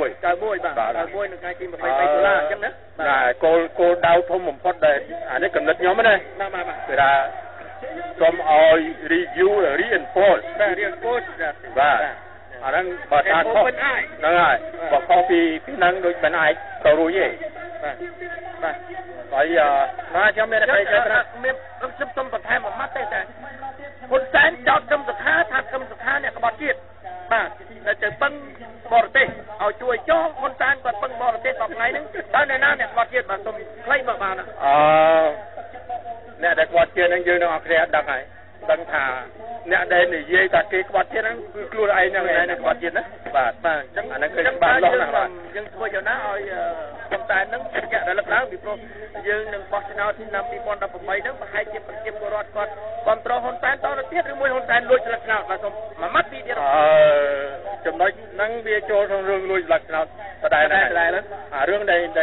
91បាទ91នៅថ្ងៃទីยี่สิบสามដុល្លារអញ្ចឹងណាបាទគោលគោលដៅធំបំផុតដែលអានេះកំណត់ខ្ញុំណាបាទបាទគឺថាសូមឲ្យ review reinforce បាទ reinforce បាទអាហ្នឹងបើថាខុសហ្នឹងហើយបើខុសពីពីហ្នឹងដូចមិនអាចទៅរួចទេបាទបាទហើយបាទខ្ញុំមានតែមានខ្ញុំសុំបន្ថែមមួយម៉ាត់ទេតែហ៊ុនសែនចោទគឹមសុខាថាគឹមសុខាអ្នកក្បត់ជាតិបាទតែទៅពឹងបរទេសឲ្យជួយចោះហ៊ុនសែនគាត់ពឹងបរទេសដល់ថ្ងៃហ្នឹងតើអ្នកណាអ្នកក្បត់ជាតិបាទសុំខ្លីមកបានអឺអ្នកដែលក្បត់ជាតិហ្នឹងយើងនឹងអត់គ្នាអត់ដឹងហើយដឹងថាអ្នកដែលនិយាយថាគេក្បត់ជាតិហ្នឹងគឺខ្លួនឯងហ្នឹងឯងក្បត់ជាតិណាបាទបាទអញ្ចឹងអាហ្នឹងគឺបានលោះណាស់បាទយើងធ្វើយ៉ាងណាឲ្យហ៊ុនសែនហ្នឹងជាក់រលឹកឡើងពីព្រោះយើងនឹងបោះឆ្នោតឆ្នាំยี่สิบสิบแปดហ្នឹងប្រហែលជាប្រជាពលរដ្ឋគាត់គ្រប់គ្រងហ៊ុនសែនតទៅទៀតឬមួយហ៊ុនសែនលួចស្លឹកឆ្នោតបាទសូមមួយម៉ាត់ពីទៀតអឺចំណុចហ្នឹងវាចូលក្នុងរឿងលួចស្លឹកឆ្នោតបដែរដែរអារឿងដែលដែល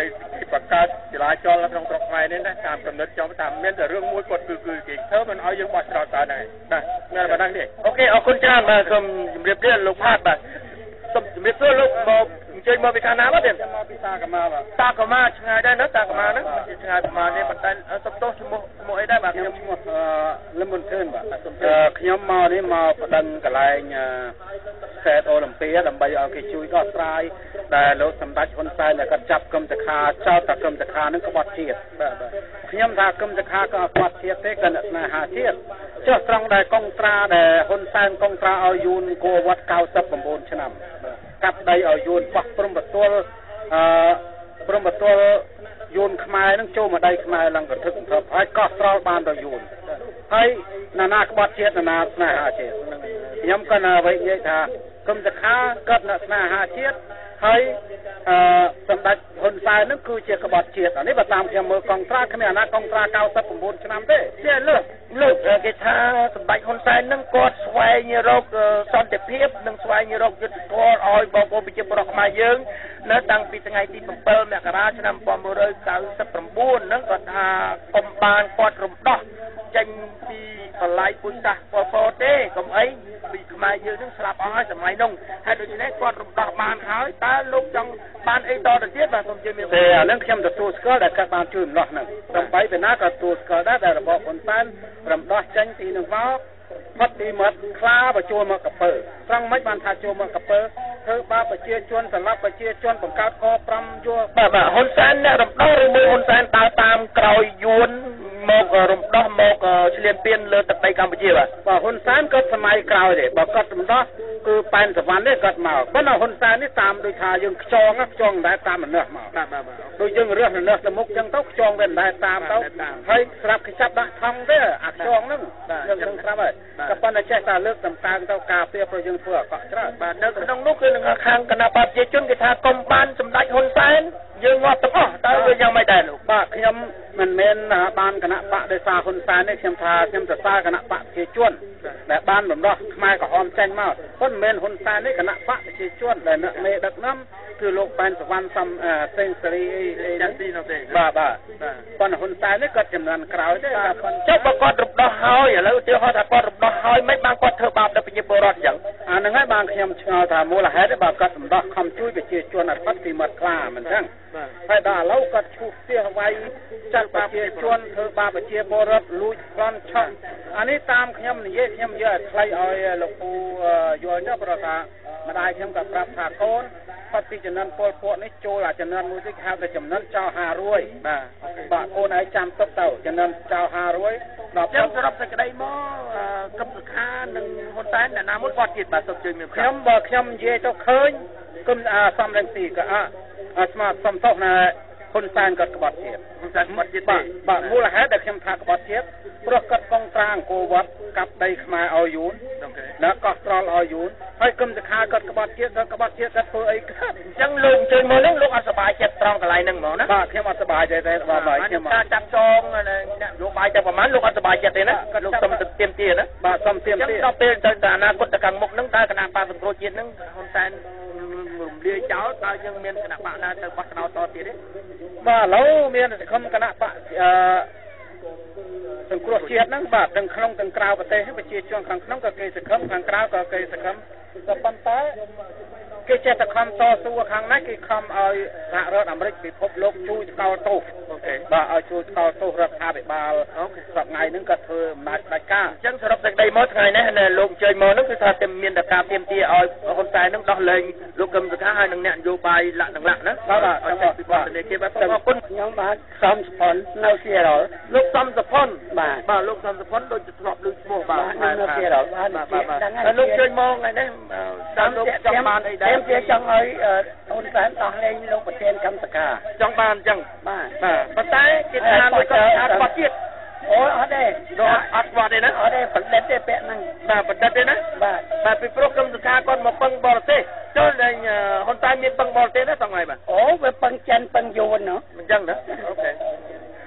ประกาศจราจรและក្នុងស្រុកខ្មែរនេះណាតាមកំណត់ចំតាមមានតែរឿងមួយគាត់គឺគឺគេធ្វើមិនឲ្យយើងបោះឆ្នោតតើហ្នឹងបាទមានប៉ុណ្ណឹងទេអូខេអរគុណច្រើនបាទសូមជម្រាបលាលោកផាតបាទសូមជម្រាបសួរលោកមកអញ្ជើញមកពីខាងណាបាទទៀតមកពីតាកាម៉ាបាទតាកាម៉ាឆ្ងាយដែរណាតាកាម៉ាហ្នឹងឆ្ងាយប្រហែលនេះប៉ុន្តែសុំទោសឈ្មោះឈ្មោះអីដែរបាទខ្ញុំឈ្មោះលឹមមុនធឿនបាទខ្ញុំមកនេះមកប្តឹងកន្លែងខេត្តអូឡ িম্প ពីដើម្បីឲ្យគេជួយដោះស្រាយដែលលោកសម្ដេចហ៊ុនសែនដែលគាត់ចាប់គឹមតខាចោតតែគឹមតខានឹងក្បត់ជាតិបាទបាទខ្ញុំថាគឹមតខាក៏ក្បត់ជាតិទេក៏ស្នេហាជាតិចុះត្រង់ដែលកុងត្រាដែលហ៊ុនសែនកុងត្រាឲ្យយូនគួរវត្ត៩៩ឆ្នាំកាប់ដីឲ្យយូនបោះព្រំប្រទល់អឺព្រំប្រទល់យូនខ្មែរនឹងចូលមកដីខ្មែរឡើងកន្ធឹកធប់ហើយកោះស្រោលបានដល់យូនហើយណានាក្បត់ជាតិណានាស្នេហាជាតិខ្ញុំក៏ណាវិនិច្ឆ័យថាគឹមតខាកើតនៅស្នេហាជាតិហើយអឺសម្ដេចហ៊ុនសែននឹងគឺជាក្បត់ជាតិអានេះបើតាមខ្ញុំមើលកងត្រាគ្មានអាណាកងត្រា៩៩ឆ្នាំទេជាលើកលើកគេថាសម្ដេចហ៊ុនសែននឹងគាត់ស្វែងរកសន្តិភាពនិងស្វែងរកយុត្តិធម៌ឲ្យបងប្អូនប្រជាពលរដ្ឋខ្មែរយើងនៅតាំងពីថ្ងៃទី៧មករាឆ្នាំ១៩៩៩ហ្នឹងគាត់ថាកុំបានគាត់រំដោះចេញពីបល័យពុជសាសប៉ុលពតទេកុំអីពីខ្មែរយើងនឹងស្លាប់អស់ហើយសម័យនោះហើយដូច្នេះគាត់រំដោះបានហើយតើលោកចង់បានអីតទៅទៀតបាទសូមជឿមានទេអានឹងខ្ញុំទទួលស្គាល់ដែលគាត់បានជួយរំដោះហ្នឹងដើម្បីពីណាក៏ទទួលស្គាល់ដែរដែលរបបហ៊ុនសែនរំដោះចេញពីនឹងមកផុតពីមាត់ខ្លាបញ្ចូលមកកពើត្រង់មិនបានថាចូលមកកពើធ្វើបាបប្រជាជនសម្លាប់ប្រជាជនបង្កើតកប្រាំយួរបាទបាទហ៊ុនសែនអ្នករំដោះឬមួយហ៊ុនសែនដើរតាមក្រោយយួនមករំដោះមកឆ្លៀនពៀនលើទឹកដីកម្ពុជាបាទបាទហ៊ុនសែនគាត់សម័យក្រោយទេបើគាត់រំដោះគឺប៉ែនសវណ្ណនេះគាត់មកប៉ុន្តែហ៊ុនសែននេះតាមដូចថាយើងខ្ចងខ្ចងដែរតាមមនុស្សមកបាទបាទដូចយើងរើសមនុស្សទៅមុខចឹងទៅខ្ចងវាដែរតាមទៅហើយស្រាប់គេចាប់ដាក់ថងទេអាខ្ចងហ្នឹងយើងនឹងស្រាប់ហើយក៏ប៉ុន្តែចេះតែលើកតម្កើងទៅការពារប្រយើងធ្វើអកច្រើនបាទនៅក្នុងនោះគឺនឹងខាងគណៈបព្វជិជនគេថាកុំបានសម្ដេចហ៊ុនសែនយើងងាប់ទាំងអស់តើវាយ៉ាងម៉េចដែរលោកបាទខ្ញុំមិនមែនបានគណៈបកដោយសារហ៊ុនសែនទេខ្ញុំថាខ្ញុំសរសើរគណៈបកប្រជាជនដែលបានរំដោះខ្មែរក្រហមចេញមកប៉ុន្តែមិនមែនហ៊ុនសែនទេគណៈបកប្រជាជនដែលអ្នកមេដឹកនាំគឺលោកប៉ែនសវណ្ណសំសេងសេរីអីយ៉ាងទីនោះទេបាទបាទប៉ុន្តែហ៊ុនសែននេះគាត់ចំនួនក្រោយទេចុះបើគាត់រំដោះហើយឥឡូវឧទាហរណ៍ថាគាត់រំដោះហើយមិនបានគាត់ធ្វើបាបដល់ប្រជាពលរដ្ឋអញ្ចឹងអាហ្នឹងហើយបានខ្ញុំឆ្ងល់ថាមូលហេតុបើគាត់រំដោះខំជួយប្រជាជនអត់ផុតពីមាត់ខ្លាមិនអញ្ចឹងហើយដល់ឥឡូវគាត់ឈូសផ្ទះវាយចាត់ប្រជាជនធ្វើបាបប្រជាពលរដ្ឋលួចប្លន់ឆក់អានេះតាមខ្ញុំនិយាយខ្ញុំនិយាយឲ្យខ្លីឲ្យលោកពូយល់ទៅព្រោះថាម្ដាយខ្ញុំក៏ប្រាប់ថាកូនផុតពីចំនួនពលពួកនេះចូលអាចំនួនមួយទៀតគេហៅថាចំនួនចោលហារួយបាទបាទកូនឲ្យចាំទុកទៅចំនួនចោលហារួយដល់ខ្ញុំសរុបសេចក្តីមកគឹមសុខានិងហ៊ុនសែនអ្នកណាមួយគាត់ទៀតបាទសុំជឿមានខ្ញុំបើខ្ញុំនិយាយទៅឃើញគឹមសំរងទីក៏អត់ស្មាតសំទោសណាហ៊ុនសែនគាត់ក្បត់ជាតិហ៊ុនសែនក្បត់ជាតិបាទបាទមូលហេតុដែលខ្ញុំថាក្បត់ជាតិព្រោះគាត់កងត្រាអង្គរវត្តកាប់ដីខ្មែរឲ្យយូនណាកោះត្រល់ឲ្យយូនហើយគឹមសុខាគាត់ក្បត់ជាតិគាត់ក្បត់ជាតិគាត់ធ្វើអីគាត់អញ្ចឹងលោកអញ្ជើញមកនេះលោកអត់សប្បាយចិត្តត្រង់កន្លែងហ្នឹងហ្មងណាបាទខ្ញុំអត់សប្បាយទេបាទបាទខ្ញុំការចាប់ចងអ្នកនយោបាយតែប្រហែលលោកអត់សប្បាយចិត្តទេណាគាត់លោកសុំទៀមទាណាបាទសុំទៀមទាដល់ពេលទៅអនាគតទៅខាងមុខហ្នឹងតើគណៈបកសង្គ្រោះជាតិហ្នឹងហ៊ុនសែនរំលាយចោលតើយើងមានគណៈបកណាទៅបោះឆ្នោតតទៀតទេបាទឥឡូវមានសង្គមគណៈបកអឺសង្គ្រោះជាតិហ្នឹងបាទទាំងក្នុងទាំងក្រៅប្រទេសប្រជាជនខាងក្នុងក៏គេសង្ឃឹមខាងក្រៅក៏គេសង្ឃឹមតែប៉ុន្តែគេចេះតែខំតស៊ូខាងណាគេខំឲ្យសហរដ្ឋអាមេរិកពិភពលោកជួយស្កោលទោសអូខេបាទឲ្យជួយស្កោលទោសរដ្ឋាភិបាលអូខេសប្តាហ៍ថ្ងៃហ្នឹងក៏ធ្វើអំណាចផ្ដាច់ការអញ្ចឹងសរុបសេចក្តីមកថ្ងៃនេះលោកអញ្ជើញមកហ្នឹងគឺថាតែមានតែការទៀមទាឲ្យហ៊ុនសែនហ្នឹងដោះលែងលោកកឹមសុខាហើយនឹងអ្នកនយោបាយលក្ខណៈណាបាទបាទអញ្ចឹងពីបាទនេះគេបាទអរគុណខ្ញុំបាទសំសុផុននៅសៀរ៉ុលលោកសំសុផុនបាទបាទលោកសំសុផុនដូចជាធ្លាប់លើឈ្មោះបាទនៅសៀរ៉ុលបាទបាទហើយលោកអញ្ជើញមកថ្ងៃនេះតាមលោកចង់បានអីដែរខ្ញុំជាចង់ឲ្យហ៊ុនសែនដោះលែងលោកប្រធានកម្មសកាចង់បានអញ្ចឹងបាទបាទប៉ុន្តែគេថាលោកគាត់អត់បាត់ទៀតអូអត់ទេលោកអត់បាត់ទេណាអត់ទេបណ្ឌិតទេពាក់ហ្នឹងបាទបណ្ឌិតទេណាបាទបាទពីព្រោះកម្មសកាគាត់មកពឹងបរទេសចុះតែហ៊ុនសែនមានពឹងបរទេសណាសង្ហៃបាទអូវាពឹងចិនពឹងយួនណាអញ្ចឹងណាអូខេហើយប្រហែ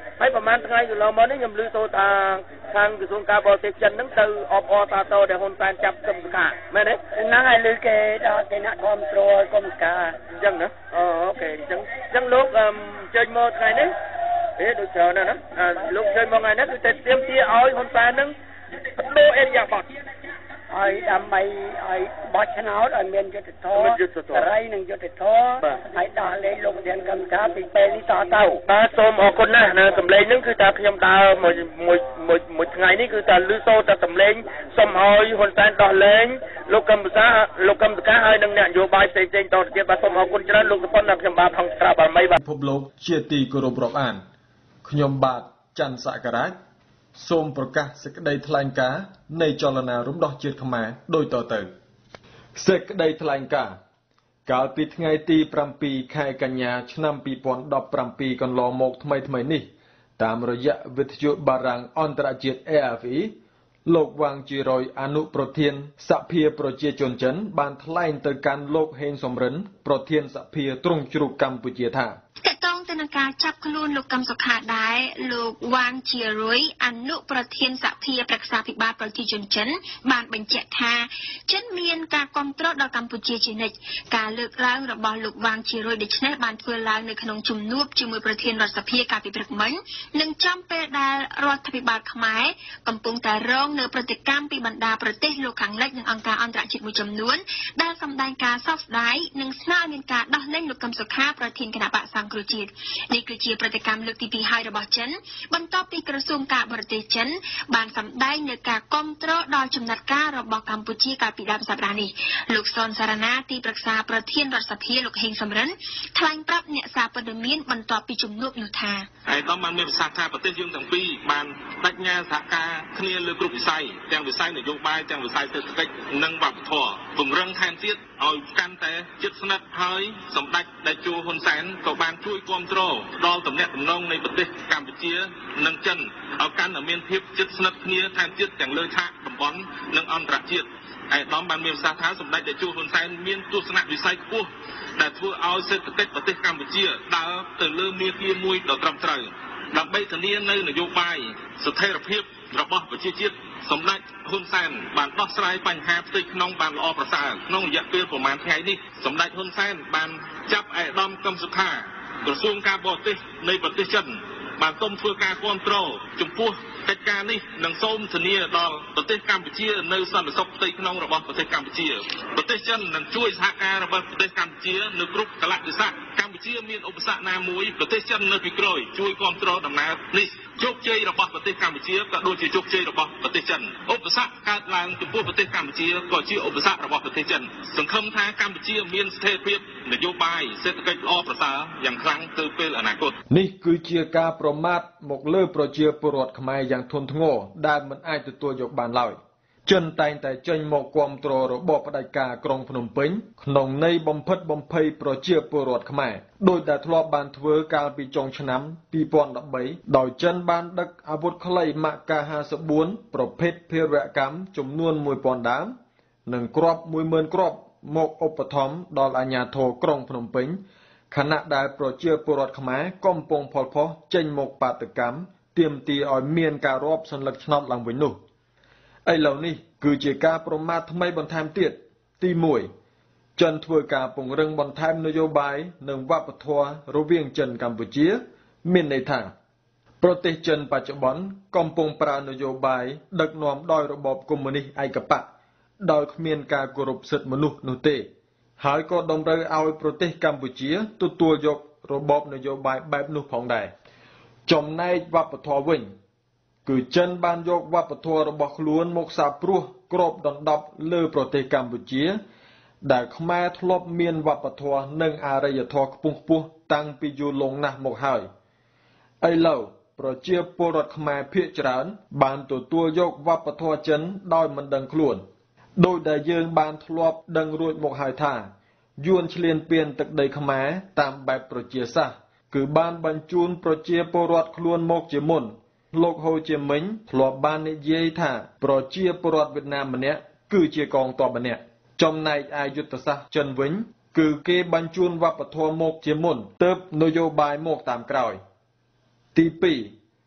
បានថ្ងៃកន្លងមកនេះខ្ញុំឮសូរថាខាងក្រសួងការបរទេសចិនហ្នឹងទៅអបអរតាតដែលហ៊ុនសែនចាប់កម្មសខាមែនទេហ្នឹងហើយឮគេដល់គេអ្នកគ្រប់គ្រងកម្មសខាអញ្ចឹងណាអូអូខេអញ្ចឹងអញ្ចឹងលោកអញ្ជើញមកថ្ងៃនេះហេដូចច្រើនណាស់ណាលោកអញ្ជើញមកថ្ងៃនេះគឺតែទាមទារឲ្យហ៊ុនសែនហ្នឹងដូរអេរិយាបថឲ្យដើម្បីឲ្យបោះឆ្នោតឲ្យមានយុត្តិធម៌សេរីនិងយុត្តិធម៌ហើយដោះលែងលោកប្រធានកម្មការពីពេលនេះតទៅបាទសូមអរគុណណាស់ណាសម្លេងហ្នឹងគឺថាខ្ញុំដើរមួយមួយមួយមួយថ្ងៃនេះគឺថាឮសូរតែសម្លេងសូមឲ្យហ៊ុនសែនដោះលែងលោកកម្មការលោកកម្មការហើយនិងអ្នកនយោបាយផ្សេងៗតទៅទៀតបាទសូមអរគុណច្រើនលោកសុផុននិងខ្ញុំបាទផងក្រាបបារមីបាទពិភពលោកជាទីគោរពរាប់អានខ្ញុំបាទច័ន្ទសក្ការៈសូមប្រកាសសេចក្តីថ្លែងការណ៍នៃចលនារំដោះជាតិខ្មែរដូចតទៅសេចក្តីថ្លែងការណ៍កាលពីថ្ងៃទីប្រាំពីរខែកញ្ញាឆ្នាំពីរពាន់ដប់ប្រាំពីរកន្លងមកថ្មីថ្មីនេះតាមរយៈវិទ្យុបារាំងអន្តរជាតិ A F E លោកវ៉ាងជីរយអនុប្រធានសភាប្រជាជនចិនបានថ្លែងទៅកាន់លោកហេងសំរិនប្រធានសភាទ្រង់ជ្រូកកម្ពុជាថាទៅនឹងការចាប់ខ្លួនលោកកឹមសុខាដែរលោកវ៉ាងជារុយអនុប្រធានសភាប្រឹក្សាភិបាលប្រជាជនចិនបានបញ្ជាក់ថាចិនមានការគ្រប់គ្រងដល់កម្ពុជាជានិច្ចការលើកឡើងរបស់លោកវ៉ាងជារុយដូច្នេះបានធ្វើឡើងនៅក្នុងជំនួបជាមួយប្រធានរដ្ឋសភាកាលពីព្រឹកមិញនិងចំពេលដែលរដ្ឋាភិបាលខ្មែរកំពុងតែរងនៅប្រតិកម្មពីបណ្ដាប្រទេសលោកខាងលិចនិងអង្គការអន្តរជាតិមួយចំនួនដែលសម្ដែងការសោកស្ដាយនិងស្នើមានការដោះលែងលោកកឹមសុខាប្រធានគណៈបក្សសង្គ្រោះជាតិនេះគឺជាប្រតិកម្មលើកទីពីរហើយរបស់ចិនបន្ទាប់ពីក្រសួងការបរទេសចិនបានសម្ដែងនៅការគាំទ្រដល់ចំណាត់ការរបស់កម្ពុជាកាលពីដើមសប្តាហ៍នេះលោកសុនសារណាទីប្រឹក្សាប្រធានរដ្ឋសភាលោកហេងសំរិនថ្លែងប្រាប់អ្នកសារព័ត៌មានបន្ទាប់ពីជំនួបនោះថាហើយដល់បានមានប្រសាសន៍ថាប្រទេសយើងទាំងពីរបានបដិញ្ញាសហការគ្នាលើគ្រប់វិស័យទាំងវិស័យនយោបាយទាំងវិស័យសេដ្ឋកិច្ចនិងវប្បធម៌ពង្រឹងថែមទៀតឲ្យកាន់តែជិតស្និទ្ធហើយសម្ដេចតេជោហ៊ុនសែនក៏បានជួយគាំទ្រដល់ទំនាក់ទំនងនៃប្រទេសកម្ពុជានិងចិនឲ្យកាន់តែមានភាពជិតស្និទ្ធគ្នាថែមទៀតទាំងលើឆាកតំបន់និងអន្តរជាតិឯកឧត្តមបានមានប្រសាសន៍ថាសម្ដេចតេជោហ៊ុនសែនមានទស្សនវិស័យខ្ពស់ដែលធ្វើឲ្យសេដ្ឋកិច្ចប្រទេសកម្ពុជាដើរទៅលើមាគ៌ាមួយដ៏ត្រឹមត្រូវដើម្បីធានានៅនយោបាយស្ថិរភាពរបស់ប្រជាជាតិសម្ដេចហ៊ុនសែនបានដោះស្រាយបញ្ហាផ្ទៃក្នុងបានល្អប្រសើរក្នុងរយៈពេលប្រមាណថ្ងៃនេះសម្ដេចហ៊ុនសែនបានចាប់ឯកឧត្តមកឹមសុខាក្រសួងការបរទេសនៃប្រទេសចិនបានសូមធ្វើការគាំទ្រចំពោះកិច្ចការនេះនិងសូមធានាដល់ប្រទេសកម្ពុជានៅសន្តិសុខផ្ទៃក្នុងរបស់ប្រទេសកម្ពុជាប្រទេសចិននឹងជួយសហការរបស់ប្រទេសកម្ពុជានៅគ្រប់កលៈទេសៈកម្ពុជាមានឧបសគ្គណាមួយប្រទេសចិននៅពីក្រោយជួយគាំទ្រដំណើរនេះជោគជ័យរបស់ប្រទេសកម្ពុជាក៏ដូចជាជោគជ័យរបស់ប្រទេសចិនឧបសគ្គកើតឡើងចំពោះប្រទេសកម្ពុជាក៏ជាឧបសគ្គរបស់ប្រទេសចិនសង្ឃឹមថាកម្ពុជាមានស្ថិរភាពនយោបាយសេដ្ឋកិច្ចល្អប្រសើរយ៉ាងខ្លាំងទៅពេលអនាគតនេះគឺជាការប្រមាថមកលើប្រជាពលរដ្ឋខ្មែរយ៉ាងធ្ងន់ធ្ងរដែលមិនអាចទទួលយកបានឡើយចិនតែងតែចេញមកគាំទ្ររបបផ្ដាច់ការក្រុងភ្នំពេញក្នុងន័យបំផិតបំភ័យប្រជាពលរដ្ឋខ្មែរដោយដែលធ្លាប់បានធ្វើកាលពីចុងឆ្នាំពីរពាន់ដប់បីដោយចិនបានដឹកអាវុធខ្លីម៉ាកាហាសិបបួនប្រភេទភារកម្មចំនួនមួយពាន់ដើមនិងគ្រាប់មួយម៉ឺនគ្រាប់មកឧបត្ថម្ភដល់អាជ្ញាធរក្រុងភ្នំពេញខណៈដែលប្រជាពលរដ្ឋខ្មែរកំពុងផលផុសចេញមកបាតកម្មទាមទារឲ្យមានការរាប់សន្លឹកឆ្នោតឡើងវិញនោះឥឡូវនេះគឺជាការប្រមាថថ្មីបន្ថែមទៀតទីមួយចិនធ្វើការពង្រឹងបន្ថែមនយោបាយនិងវប្បធម៌រវាងចិនកម្ពុជាមានន័យថាប្រទេសចិនបច្ចុប្បន្នកំពុងប្រើនយោបាយដឹកនាំដោយរបបកុម្មុយនីសឯកបកដោយគ្មានការគោរពសិទ្ធិមនុស្សនោះទេហើយក៏តម្រូវឲ្យប្រទេសកម្ពុជាទទួលយករបបនយោបាយបែបនោះផងដែរចំណែកវប្បធម៌វិញគឺចិនបានយកវប្បធម៌របស់ខ្លួនមកសាបព្រោះគ្របដណ្ដប់លើប្រទេសកម្ពុជាដែលខ្មែរធ្លាប់មានវប្បធម៌និងអរិយធម៌ខ្ពង់ខ្ពស់តាំងពីយូរលង់ណាស់មកហើយឥឡូវប្រជាពលរដ្ឋខ្មែរភាគច្រើនបានទទួលយកវប្បធម៌ចិនដោយមិនដឹងខ្លួនដោយដែលយើងបានធ្លាប់ដឹងរួចមកហើយថាយួនឈ្លានពានទឹកដីខ្មែរតាមបែបប្រជាសាស្ត្រគឺបានបញ្ជូនប្រជាពលរដ្ឋខ្លួនមកជាមុនលោកហូជីមិញធ្លាប់បាននិយាយថាប្រជាពលរដ្ឋវៀតណាមម្នាក់គឺជាកងទ័ពម្នាក់ចំណែកឯយុទ្ធសាស្ត្រចិនវិញគឺគេបញ្ជូនវប្បធម៌មកជាមុនទើបនយោបាយមកតាមក្រោយទីពីរ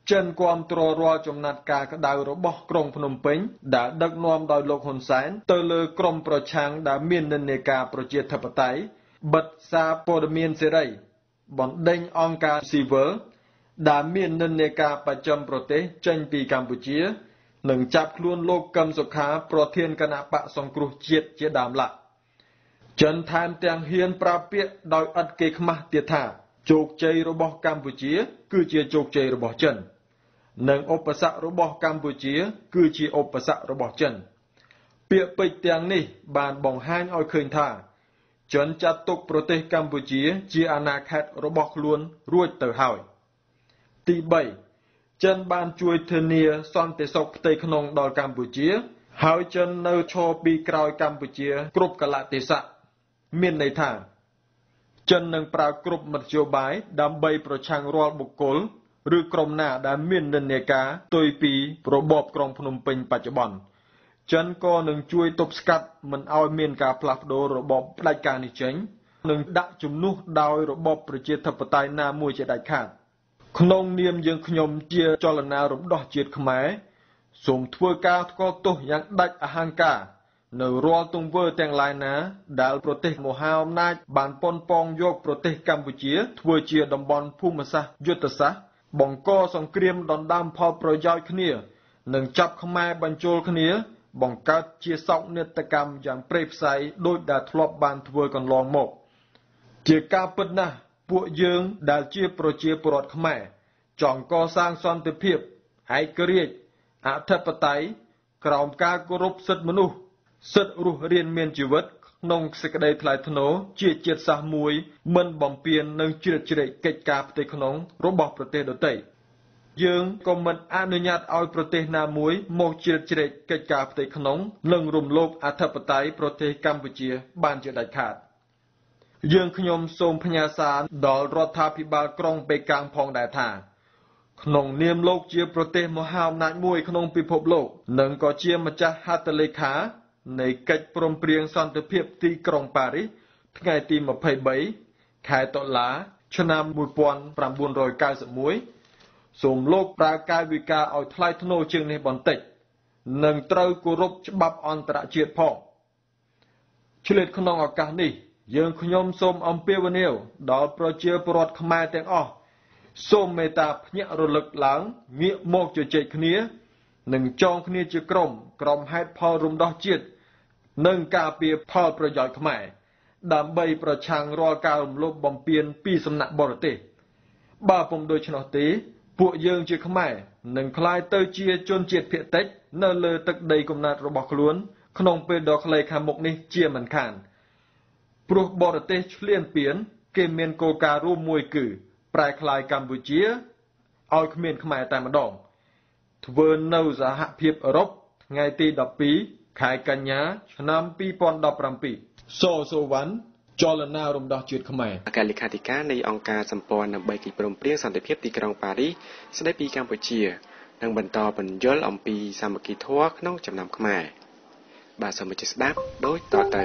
ចិនគាំទ្ររាល់ចំណាត់ការក្តៅរបស់ក្រុងភ្នំពេញដែលដឹកនាំដោយលោកហ៊ុនសែនទៅលើក្រុមប្រឆាំងដែលមាននិន្នាការប្រជាធិបតេយ្យបិទសារព័ត៌មានសេរីបណ្ដេញអង្គការស៊ីវិលដែលមាននិន្នាការបច្ចិមប្រទេសចេញពីកម្ពុជានិងចាប់ខ្លួនលោកកឹមសុខាប្រធានគណៈបកសង្គ្រោះជាតិជាដើមឡាក់ចិនថែមទាំងហ៊ានប្រើពាក្យដោយឥតគេខ្មាស់ទៀតថាជោគជ័យរបស់កម្ពុជាគឺជាជោគជ័យរបស់ចិននិងឧបសគ្គរបស់កម្ពុជាគឺជាឧបសគ្គរបស់ចិនពាក្យពេចន៍ទាំងនេះបានបង្ហាញឲ្យឃើញថាចិនចាត់ទុកប្រទេសកម្ពុជាជាអាណាខេត្តរបស់ខ្លួនរួចទៅហើយទីបីចិនបានជួយធានាសន្តិសុខផ្ទៃក្នុងដល់កម្ពុជាហើយចិននៅឈរពីក្រោយកម្ពុជាគ្រប់កលៈទេសៈមានន័យថាចិននឹងប្រើគ្រប់មធ្យោបាយដើម្បីប្រឆាំងរាល់បុគ្គលឬក្រុមណាដែលមាននិន្នាការផ្ទុយពីរបបក្រុងភ្នំពេញបច្ចុប្បន្នចិនក៏នឹងជួយទប់ស្កាត់មិនឲ្យមានការផ្លាស់ប្ដូររបបផ្ដាច់ការនេះចេញនិងដាក់ជំនួសដោយរបបប្រជាធិបតេយ្យណាមួយជាដាច់ខាតក្នុងនាមយើងខ្ញុំជាចលនារំដោះជាតិខ្មែរសូមធ្វើការថ្កោលទោសយ៉ាងដាច់អហង្ការនៅរាល់ទង្វើទាំងឡាយណាដែលប្រទេសមហាអំណាចបានប៉ុនប៉ងយកប្រទេសកម្ពុជាធ្វើជាតំបន់ភូមិសាស្ត្រយុទ្ធសាស្ត្របង្កសង្គ្រាមដណ្ដើមផលប្រយោជន៍គ្នានិងចាប់ខ្មែរបញ្ចូលគ្នាបង្កើតជាសោកនាដកម្មយ៉ាងព្រៃផ្សៃដោយដែលធ្លាប់បានធ្វើកន្លងមកជាការពិតណាស់ពួកយើងដែលជាប្រជាពលរដ្ឋខ្មែរចង់កសាងសន្តិភាពឯករាជ្យអធិបតេយ្យក្រោមការគោរពសិទ្ធិមនុស្សសិទ្ធិរស់រានមានជីវិតក្នុងសេចក្តីថ្លៃថ្នូរជាជាតិសាសន៍មួយមិនបំពាននឹងជ្រៀតជ្រែកកិច្ចការផ្ទៃក្នុងរបស់ប្រទេសដទៃយើងក៏មិនអនុញ្ញាតឲ្យប្រទេសណាមួយមកជ្រៀតជ្រែកកិច្ចការផ្ទៃក្នុងនិងរំលោភអធិបតេយ្យប្រទេសកម្ពុជាបានជាដាច់ខាតយើងខ្ញុំសូមផ្ញើសារដល់រដ្ឋាភិបាលក្រុងប៉េកាំងផងដែរថាក្នុងនាមលោកជាប្រទេសមហាអំណាចមួយក្នុងពិភពលោកនិងក៏ជាម្ចាស់ហត្ថលេខានៃកិច្ចព្រមព្រៀងសន្តិភាពទីក្រុងប៉ារីសថ្ងៃទីម្ភៃបីខែតុលាឆ្នាំmột nghìn chín trăm chín mươi mốtសូមលោកប្រើកាយវិការឲ្យថ្លៃថ្នូរជាងនេះបន្តិចនិងត្រូវគោរពច្បាប់អន្តរជាតិផងឆ្លៀតក្នុងឱកាសនេះយើងខ្ញុំសូមអំពាវនាវដល់ប្រជាពលរដ្ឋខ្មែរទាំងអស់សូមមេត្តាភ្ញាក់រលឹកឡើងងាកមកជជែកគ្នានិងចងគ្នាជាក្រុមក្រុមហេតុផលរំដោះជាតិនិងការពារផលប្រយោជន៍ខ្មែរដើម្បីប្រឆាំងរាល់ការរំលោភបំពានពីសំណាក់បរទេសបើពុំដូច្នោះទេពួកយើងជាខ្មែរនឹងក្លាយទៅជាជនជាតិភាគតិចនៅលើទឹកដីកំណើតរបស់ខ្លួនក្នុងពេលដ៏ខ្លីខាងមុខនេះជាមិនខានព្រោះបរទេសឈ្លានពានគេមានគោលការណ៍រួមមួយគឺប្រែក្លាយកម្ពុជាឲ្យគ្មានខ្មែរតែម្ដងធ្វើនៅសហភាពអឺរ៉ុបថ្ងៃទីដប់ពីរខែកញ្ញាឆ្នាំពីរពាន់ដប់ប្រាំពីរសសូវណ្ណចលនារំដោះជាតិខ្មែរអគ្គលេខាធិការនៃអង្គការសម្ព័ន្ធដើម្បីកិច្ចព្រមព្រៀងសន្តិភាពទីក្រុងប៉ារីសស្ដីពីកម្ពុជានឹងបន្តបញ្យល់អំពីសាមគ្គីធម៌ក្នុងចំណោមខ្មែរបាទសូមជិះស្ដាប់ដូចតទៅ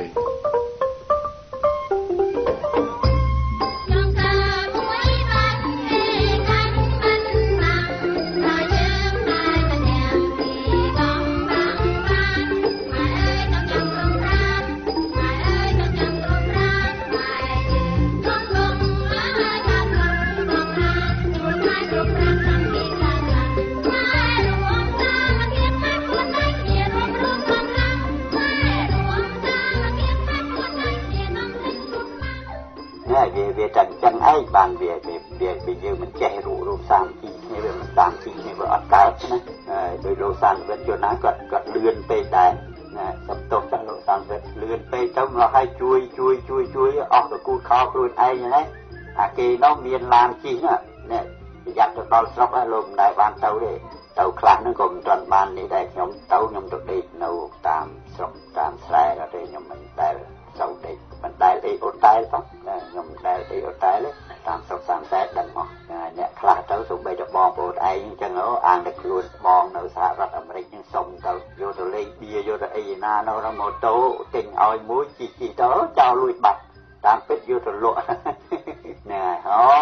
វាចឹងចឹងអីបានវាវាវាយើងមិនចេះរូបរូបសាមគ្គីគ្នាវាមិនតាមទីគ្នាវាអត់កើតណាដោយលោកសានវិទ្យាណាគាត់គាត់លឿនពេកដែរណាសំទោសដល់លោកសានវិទ្យាលឿនពេកទៅមកឲ្យជួយជួយជួយជួយអស់ទៅគូខោខ្លួនឯងណាអាគេនោះមានឡានជិះណានេះប្រយ័ត្នទៅដល់ស្រុកហើយលោកមិនដែលបានទៅទេទៅខ្លះហ្នឹងក៏មិនទាន់បាននេះដែរខ្ញុំទៅខ្ញុំទៅដេកនៅតាមស្រុកតាមស្រែក៏ទេខ្ញុំមិនដែលទៅដេកមិនដែលអីអូតែលផងខ្ញុំមិនដែលអីអូតែលតាមស្រុកតាមតែដឹងមកអ្នកខ្លះទៅសូម្បីតែបងប្អូនឯងអញ្ចឹងអាងតែខ្លួនបងនៅសហរដ្ឋអាមេរិកហ្នឹងសុំទៅយកទៅលេងបៀយកទៅអីណានៅម៉ូតូទិញឲ្យមួយជីជីទៅចោលលួចបាត់តាមពិតយកទៅលក់ណែអូដាក់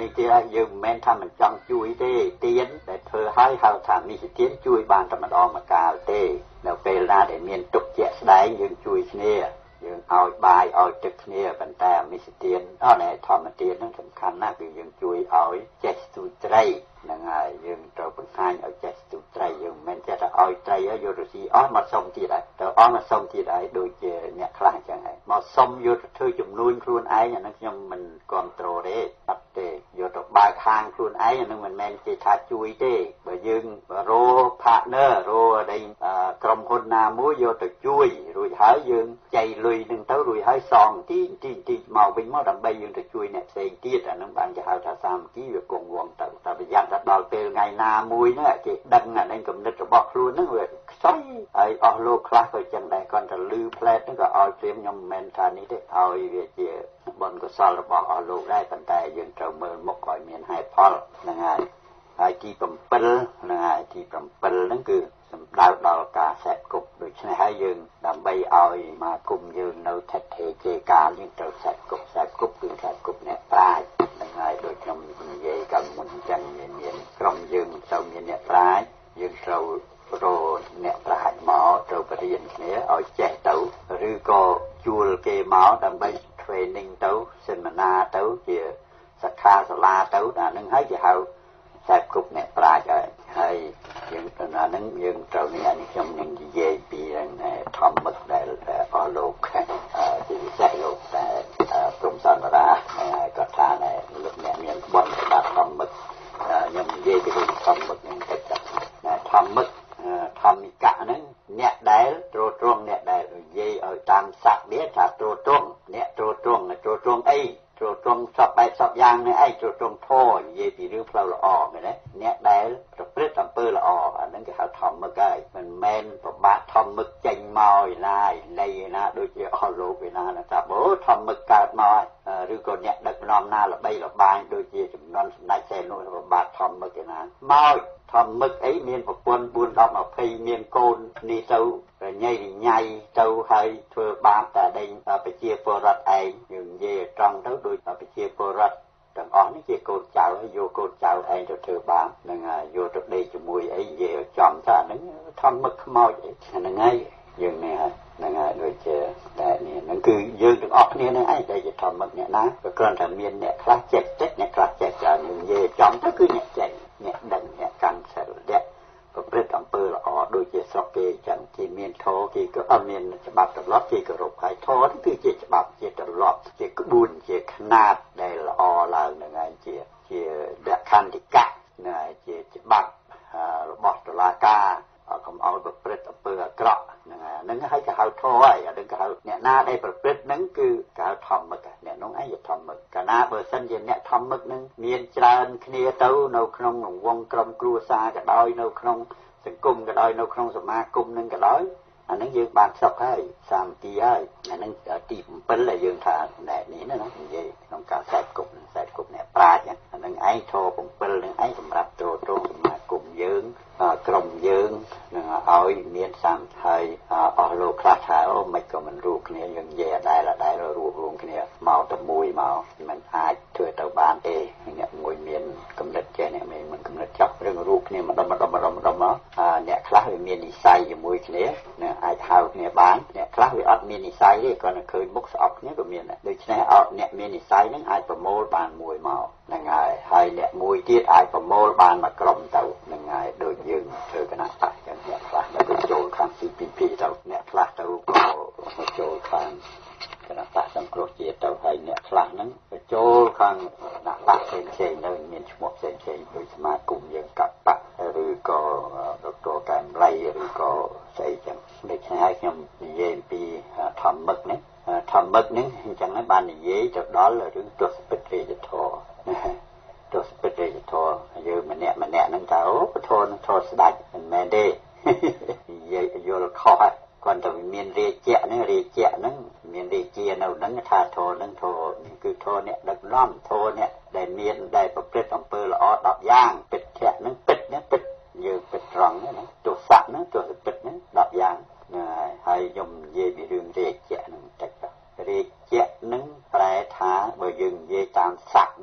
នេះទៀតយើងមិនមែនថាមិនចង់ជួយទេទៀនតែធ្វើឲ្យហៅថានេះជាទៀនជួយបានតែម្ដងម្កាលទេនៅពេលណាដែលមានទុកជាក់ស្ដែងយើងជួយគ្នាយើងឲ្យបាយឲ្យទឹកគ្នាប៉ុន្តែមិសទៀនអត់ណែធម្មទៀនហ្នឹងសំខាន់ណាស់គឺយើងជួយឲ្យចេះស្ទូចត្រីហ្នឹងហើយយើងត្រូវបង្ហាញឲ្យចេះស្ទូចត្រីយើងមិនមែនចេះតែឲ្យត្រីយកទៅស៊ីអស់មកសុំទៀតហើយទៅអស់មកសុំទៀតហើយដូចជាអ្នកខ្លះអញ្ចឹងហើយមកសុំយកទៅធ្វើចំនួនខ្លួនឯងអាហ្នឹងខ្ញុំមិនគ្រប់គ្រងទេអត់ទេយកទៅបើកហាងខ្លួនឯងអាហ្នឹងមិនមែនគេថាជួយទេបើយើងរក partner រកអីក្រុមហ៊ុនណាមួយយកទៅជួយរួចហើយយើងចៃលុយនឹងទៅរួចហើយសងទីទីទីមកវិញមកដើម្បីយើងទៅជួយអ្នកផ្សេងទៀតអាហ្នឹងបានគេហៅថាសាមគ្គីវាគង់វង្សទៅតែប្រយ័ត្នដល់ពេលថ្ងៃណាមួយហ្នឹងគេដឹងអានេះគំនិតរបស់ខ្លួនហ្នឹងវាខ្សោយហើយអស់លោកខ្លះក៏ចឹងដែរគាត់ទៅលឺផ្លែតហ្នឹងក៏ឲ្យព្រាមខ្ញុំមិនមែនថានេះទេឲ្យវាជាបុណ្យកុសលរបស់អស់លោកដែរប៉ុន្តែយើងត្រូវមើលមុខឲ្យមានហេតុផលហ្នឹងហើយហើយទី7ហ្នឹងហើយទី7ហ្នឹងគឺសំដៅដល់ការសេពគប់ដូច្នេះហើយយើងដើម្បីឲ្យមកគុំយើងនៅថិតថេរជេរកាលយើងត្រូវសេពគប់សេពគប់គឺសេពគប់អ្នកប្រាជ្ញហ្នឹងហើយដូចខ្ញុំនិយាយកាលមុនចឹងមានក្រុមយើងត្រូវមានអ្នកប្រាជ្ញយើងត្រូវរកអ្នកប្រាជ្ញមកត្រូវបរៀនគ្នាឲ្យចេះទៅឬក៏ជួលគេមកដើម្បី training ទៅ seminar ទៅជាសិក្ខាសាលាទៅអានឹងហើយគេហៅខ្សែគប់អ្នកប្រាជ្ញហើយហើយយើងទៅណានឹងយើងត្រូវនេះអានេះខ្ញុំនឹងនិយាយពីធម្មឹកដែលអស់លោកជាពិសេសលោកតែព្រំសន្តារាហើយក៏ថាលោកអ្នកមានបទស្ដាប់ធម្មឹកខ្ញុំនិយាយពីធម្មឹកនឹងតិចទៅធម្មឹកធម្មិកៈហ្នឹងអ្នកដែលត្រួតត្រងអ្នកដែលនិយាយឲ្យតាមស័ព្ទវាថាត្រួតត្រងអ្នកត្រួតត្រងត្រួតត្រងអីត្រួតត្រងសពបែបសពយ៉ាងនេះឯងត្រួតត្រងធម៌និយាយពីរឿងផ្លូវល្អមែនទេអ្នកដែលប្រព្រឹត្តអំពើល្អអាហ្នឹងគេហៅធម្មឹកហើយមិនមែនប្របាក់ធម្មឹកចេញមកឯណាឯណីឯណាដូចជាអស់លោកឯណាថាអូធម្មឹកកើតមកឬក៏អ្នកដឹកនាំណាល្បីល្បាញដូចជាចំនួនសម្ដេចសែននោះប្របាក់ធម្មឹកឯណាមកធម្មឹកអីមានប្រពន្ធបួន ដប់ ยี่สิบមានកូននេះទៅរញ៉ៃរញ៉ៃទៅហើយធ្វើបាបតែដេញប្រជាពលរដ្ឋឯងយើងនិយាយត្រង់ទៅដូចប្រជាពលរដ្ឋទាំងអស់នេះជាកូនចៅហើយយកកូនចៅឯងទៅធ្វើបាបនឹងយកទៅដេកជាមួយអីនិយាយចំថាហ្នឹងធម្មឹកខ្មោចហ្នឹងហើយយើងនេះហ្នឹងហើយដូចជាតែនេះហ្នឹងគឺយើងទាំងអស់គ្នាហ្នឹងឯងដែលជាធម្មឹកអ្នកណាក៏គ្រាន់តែមានអ្នកខ្លះចេះតិចអ្នកខ្លះចេះច្រើនយើងនិយាយចំទៅគឺអ្នកចេះអ្នកដឹងអ្នកកាន់សិលអ្នកប្រព្រឹត្តអំពើល្អដូចជាស្រុកគេចឹងគេមានធម៌គេក៏អត់មានច្បាប់ទម្លាប់គេគោរពហើយធម៌នេះគឺជាច្បាប់ជាទម្លាប់ជាក្បួនជាខ្នាតដែលល្អឡើងហ្នឹងហើយជាជាលក្ខន្តិកៈណាជាច្បាប់របស់តុលាការកុំឲ្យប្រព្រឹត្តអំពើអាក្រក់ហ្នឹងហ្នឹងហើយគេហៅធម៌ហើយអានឹងគេហៅអ្នកណាដែលប្រព្រឹត្តហ្នឹងគឺគេហៅធម្មឹកអ្នកនោះឯងជាធម្មឹកកាលណាបើសិនជាអ្នកធម្មឹកហ្នឹងមានច្រើនគ្នាទៅនៅក្នុងវងក្រុមគ្រួសារក៏ដោយនៅក្នុងសង្គមក៏ដោយនៅក្នុងសមាគមហ្នឹងក៏ដោយអានឹងយើងបានស្រុកហើយសាមគ្គីហើយអានឹងទី7ដែលយើងថាណែនេះណានិយាយក្នុងការខ្សែគប់ខ្សែគប់អ្នកប្រាជ្ញអានឹងឯងធម៌7នឹងឯងសម្រាប់ត្រួតត្រងសមាគមយើងក្រុមយើងនឹងឲ្យមានសាមហើយអស់លោកខ្លះថាអូមិនក៏មិនរួបគ្នាយើងនិយាយដែរដែររួបរวมគ្នាមកតែមួយមកមិនអាចធ្វើទៅបានទេអ្នកមួយមានកម្រិតចេះអ្នកមានមិនកម្រិតចប់រឿងរួបគ្នាម្ដងម្ដងម្ដងម្ដងមកអ្នកខ្លះវាមាននិស្ស័យជាមួយគ្នានឹងអាចហៅគ្នាបានអ្នកខ្លះវាអត់មាននិស្ស័យទេគ្រាន់តែឃើញមុខស្អប់គ្នាក៏មានដែរដូច្នេះអត់អ្នកមាននិស្ស័យនឹងអាចប្រមូលបានមួយមកហ្នឹងហើយហើយអ្នកមួយទៀតអាចប្រមូលបានមកក្រុមទៅហ្នឹងហើយដូចយើងធ្វើគណៈបកចឹងអ្នកខ្លះទៅចូលខាង ซี พี พี ទៅអ្នកខ្លះទៅក៏ចូលខាងគណៈបកសង្គ្រោះជាតិទៅហើយអ្នកខ្លះហ្នឹងទៅចូលខាងគណៈបកផ្សេងផ្សេងនៅមានឈ្មោះផ្សេងផ្សេងដូចសមាគមយើងកបៈឬក៏ដុកទ័រកែមលៃឬក៏ស្អីចឹងដូច្នេះហើយខ្ញុំនិយាយពីធម្មឹកនេះធម្មឹកនេះអញ្ចឹងហើយបាននិយាយទៅដល់រឿងទស្សពិតរាជធម៌ទស្សពិតរាជធម៌យើងម្នាក់ម្នាក់ហ្នឹងថាអូពធនឹងធម៌ស្ដាច់មិនមែនទេនិយាយយល់ខុសហើយគាត់ទៅមានរាជាហ្នឹងរាជាហ្នឹងមានរាជានៅហ្នឹងថាធម៌ហ្នឹងធម៌គឺធម៌អ្នកដឹកនាំធម៌អ្នកដែលមានដែលប្រព្រឹត្តអំពើល្អដប់យ៉ាងពិតធៈហ្នឹងពិតណាពិតយើងពិតត្រង់ណាទស្សៈហ្នឹងទស្សពិតហ្នឹងដប់យ៉ាងហើយខ្ញុំនិយាយពីរឿងរាជាហ្នឹងតិចទៅរាជាហ្នឹងប្រែថាបើយើងនិយាយតាមស័ក្តិវាណា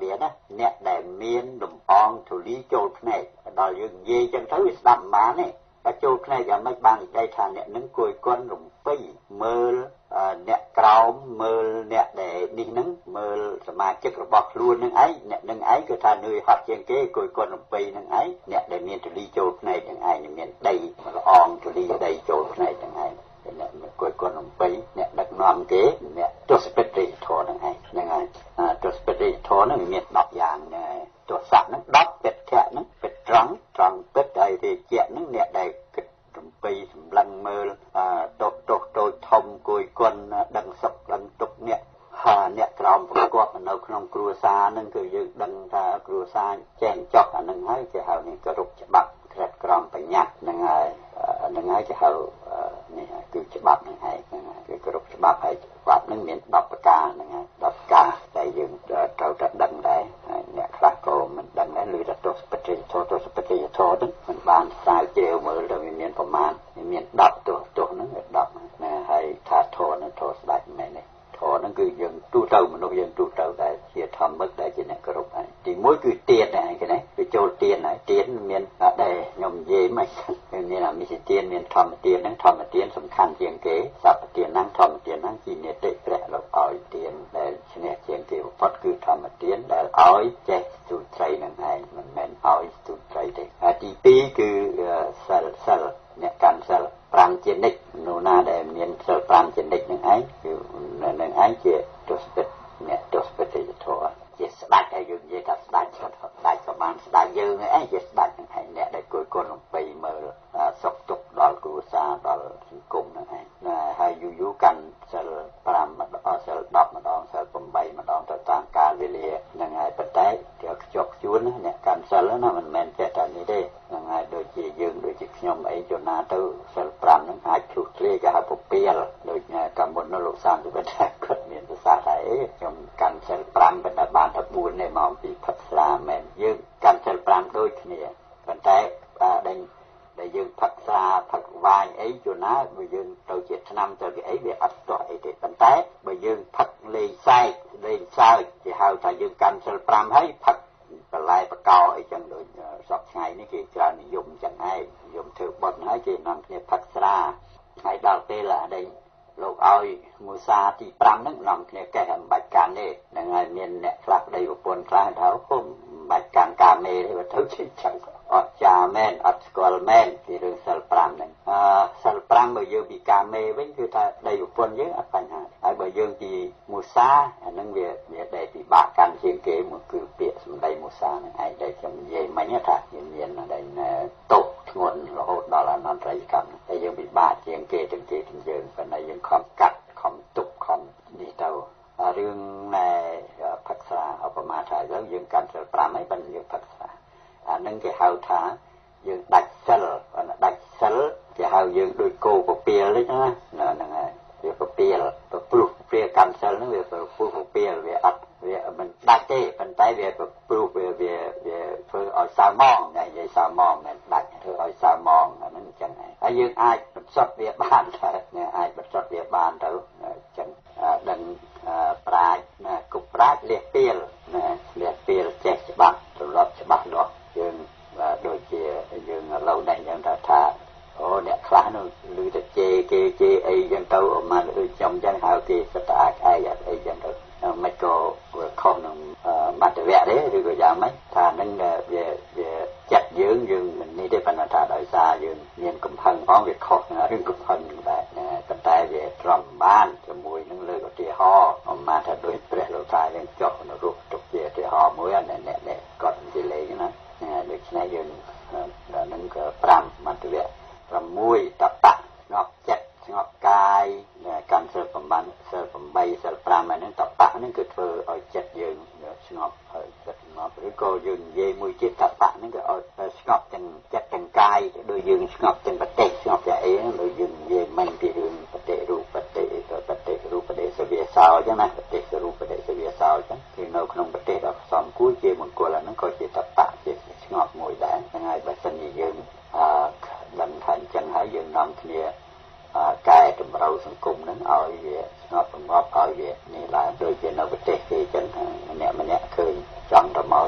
អ្នកដែលមានលំអងទូលីចូលភ្នែកដល់យើងនិយាយចឹងទៅវាស្ដាប់បានទេតែចូលភ្នែកយ៉ាងម៉េចបាននិយាយថាអ្នកនឹងគួយគន់រំពេញមើលអ្នកក្រោមមើលអ្នកដែលនេះនឹងមើលសមាជិករបស់ខ្លួននឹងឯងអ្នកនឹងឯងគឺថានឿយហត់ជាងគេគួយគន់រំពេញនឹងឯងអ្នកដែលមានទូលីចូលភ្នែកនឹងឯងមានដីល្អងទូលីដីចូលភ្នែកនឹងឯងអ្នកគួយគន់រំពេញអ្នកដឹកនាំគេអ្នកទស្សពិតរិទ្ធធម៌នឹងឯងហ្នឹងហើយទស្សពិតរិទ្ធធម៌នឹងមានដប់យ៉ាងហ្នឹងហើយទស្សៈនឹងដប់ពិតធៈនឹងពិតត្រង់ត្រង់ពិតហើយរាជានឹងអ្នកដែលគិតរំពេញសម្លឹងមើលតោតតោតូចធំគួយគន់ដឹងសុខដឹងទុក្ខអ្នកហាអ្នកក្រោមប្រកបនៅក្នុងគ្រួសារនឹងគឺយើងដឹងថាគ្រួសារចែងចោះអានឹងហើយគេហៅនេះគោរពច្បាប់ក្រិតក្រមបញ្ញត្តិហ្នឹងហើយហ្នឹងហើយគេហៅនេះគឺច្បាប់ហ្នឹងហើយគឺគោរពច្បាប់ហើយច្បាប់ហ្នឹងមានដប់ប្រការហ្នឹងហើយដប់ប្រការតែយើងត្រូវតែដឹងដែរអ្នកខ្លះក៏មិនដឹងដែរឬថាទស្សបតិធម៌ទស្សបតិធម៌ហ្នឹងមិនបានស្រាវជ្រាវមើលទៅវាមានប្រមាណមានដប់ទោះទោះហ្នឹងដប់ណាហើយថាធម៌ហ្នឹងធម៌ស្ដេចមែនទេធម៌ហ្នឹងគឺយើងទូទៅមនុស្សយើងទូទៅដែរជាធម្មឹកដែរជាអ្នកគោរពហើយទីមួយគឺទានដែរគេណាគឺចូលទានហើយទានមានដែរខ្ញុំនិយាយមិនមានអមិសទានមានធម្មទានហ្នឹងធម្មទានសំខាន់ជាងគេសព្វទានហ្នឹងធម្មទានហ្នឹងជានេតិព្រះលោកឲ្យទានដែលឈ្នះជាងគេបំផុតគឺធម្មទានដែលឲ្យចេះទូត្រីនឹងឯងមិនមែនឲ្យទូត្រីទេហើយទីពីរគឺសិលសិលអ្នកកាន់សិលប្រាំជានិច្ចមនុស្សណាដែលមានសិលប្រាំជានិច្ចនឹងឯងគឺនឹងឯងជាទស្សពិតអ្នកទស្សពិតធម៌ជាស្ដេចហើយយើងនិយាយថាស្ដេចស្ដេចក៏បានស្ដេចយើងឯងជាស្ដេចនឹងឯងអ្នកដែលគួយគុណអំពីមើលសុខទុក្ខដល់គ្រួសារដល់សង្គមនឹងឯងហើយយូរយូរកាន់សិលប្រាំម្ដងសិលដប់ម្ដងសិលប្រាំម្ដងទៅតាមកាលវេលានឹងហើយប៉ុន្តែគេខ្ជាប់ខ្ជួនអ្នកកាន់សិលណាមិនមែនចេះតែនេះទេនឹងហើយដូចជាយើងដូចជាខ្ញុំអីជួនណាទៅសិលប្រាំហ្នឹងអាចឆ្លុះឆ្លេគេហៅពពាលដូចកម្មមុនលោកសានសុវិតគាត់មានប្រសាសន៍ថាអីខ្ញុំកាន់សិលប្រាំប៉ុន្តែបានតែបួនទេមកពីផឹកស្រាមែនយើងកាន់សិលប្រាំដូចគ្នាប៉ុន្តែដែលដែលយើងផឹកស្រាផឹកវាយអីជួនណាបើយើងទៅជាឆ្នាំទៅគេអីវាអត់ទាស់អីទេប៉ុន្តែបើយើងផឹកលេងសែកលេងសើចគេហៅថាយើងកាន់សិលប្រាំហើយផឹកបន្លែបកោអីចឹងដូចសពថ្ងៃនេះគេច្រើននិយមចឹងហើយនិយមធ្វើបុណ្យហើយគេនាំគ្នាផឹកស្រាហើយដល់ពេលដែលលោកឲ្យមូសាទីប្រាំហ្នឹងនាំគ្នាកេះអំបាច់កាន់ទេហ្នឹងហើយមានអ្នកខ្លះប្តីប្រពន្ធខ្លះថាគុំបាច់កាន់កាមេទេទៅជិះចឹងអត់ចាមែនអត់ស្គាល់មែនពីរឿងសិលប្រាំហ្នឹងអឺសិលប្រាំបើយើងពីកាមេវិញគឺថាប្តីប្រពន្ធយើងអត់បញ្ហាហើយបើយើងពីមូសាអាហ្នឹងវាវាដែលពិបាកកាន់ជាងគេមកគឺពាក្យសម្ដីមូសាហ្នឹងឯងដែលខ្ញុំនិយាយមិញថាមានមានដែលតោធ្ងន់រហូតដល់អនន្តរកម្មតែយើងពិបាកជាងគេទាំងគេទាំងយើងប៉ុន្តែយើងខំកាត់ខំទុកខំនេះទៅរឿងណែផឹកស្រាឧបមាថាឥឡូវយើងកាន់សិលប្រាំហើយបើយើងផឹកស្រាអានឹងគេហៅថាយើងដាច់សិលដាច់សិលគេហៅយើងដូចគោពពាលនេះណាហ្នឹងហើយវាពពាលប្រព្រោះព្រាកាន់សិលហ្នឹងវាប្រព្រោះពពាលវាអត់វាមិនដាច់ទេប៉ុន្តែវាប្រព្រោះវាវាវាធ្វើឲ្យសៅម៉ងនិយាយសៅម៉ងមិនដាច់ធ្វើឲ្យសៅម៉ងអាហ្នឹងអញ្ចឹងហើយយើងអាចបន្សុទ្ធវាបានតែអាចបន្សុទ្ធវាបានទៅអញ្ចឹងដឹងប្រាជ្ញណាគប់ប្រាជ្ញលះពាលណាលះពាលចេះច្បាស់ត្រឡប់ច្បាស់លាស់យើងដូចជាយើងឥឡូវនេះយើងថាថាអូអ្នកខ្លះនោះឮតែជេរគេជេរអីចឹងទៅអមដូចខ្ញុំចឹងហៅគេសិតអាចឯងអីចឹងទៅមិនក៏ខុសនឹងបត្តិវៈទេឬក៏យ៉ាងម៉េចថានឹងវាវាចិត្តយើងយើងមិននេះទេប៉ុន្តែថាដោយសារយើងមានកំហឹងផងវាខុសនឹងរឿងកំហឹងដែរប៉ុន្តែវាត្រង់បានជាមួយនឹងលើកឧទាហរណ៍អមថាដូចព្រះលោកតាយើងចុះនៅរូបទុកជាឧទាហរណ៍មួយអានេះនេះគាត់និយាយលេងណាដូច្នេះយើងនឹងក៏ប្រាំបត្តិវៈប្រាំមួយតបៈស្ងប់ចិត្តស្ងប់កាយកាន់សិលប្រមាណសិលប្រាំសិលប្រាំហ្នឹងតបៈហ្នឹងគឺធ្វើឲ្យចិត្តយើងស្ងប់ហើយចិត្តស្ងប់ឬក៏យើងនិយាយមួយទៀតតបៈហ្នឹងក៏ឲ្យស្ងប់ទាំងចិត្តទាំងកាយដូចយើងស្ងប់ទាំងប្រទេសស្ងប់តែអីដូចយើងនិយាយមិនពីរឿងប្រទេសរូបប្រទេសប្រទេសរូបប្រទេសវាសោអញ្ចឹងណាប្រទេសរូបប្រទេសវាសោអញ្ចឹងគឺនៅក្នុងប្រទេសដ៏ផ្សំគួរជាមង្គលអាហ្នឹងក៏ជាតបៈជាស្ងប់មួយដែរហ្នឹងហើយបើសិនជាយើងអឺដឹងថាអញ្ចឹងហើយយើងនាំគ្នាកែតម្រូវសង្គមហ្នឹងឲ្យវាស្ងប់រងាប់ឲ្យវានេះឡើងដូចជានៅប្រទេសគេអញ្ចឹងម្នាក់ម្នាក់ឃើញចង់ទៅមក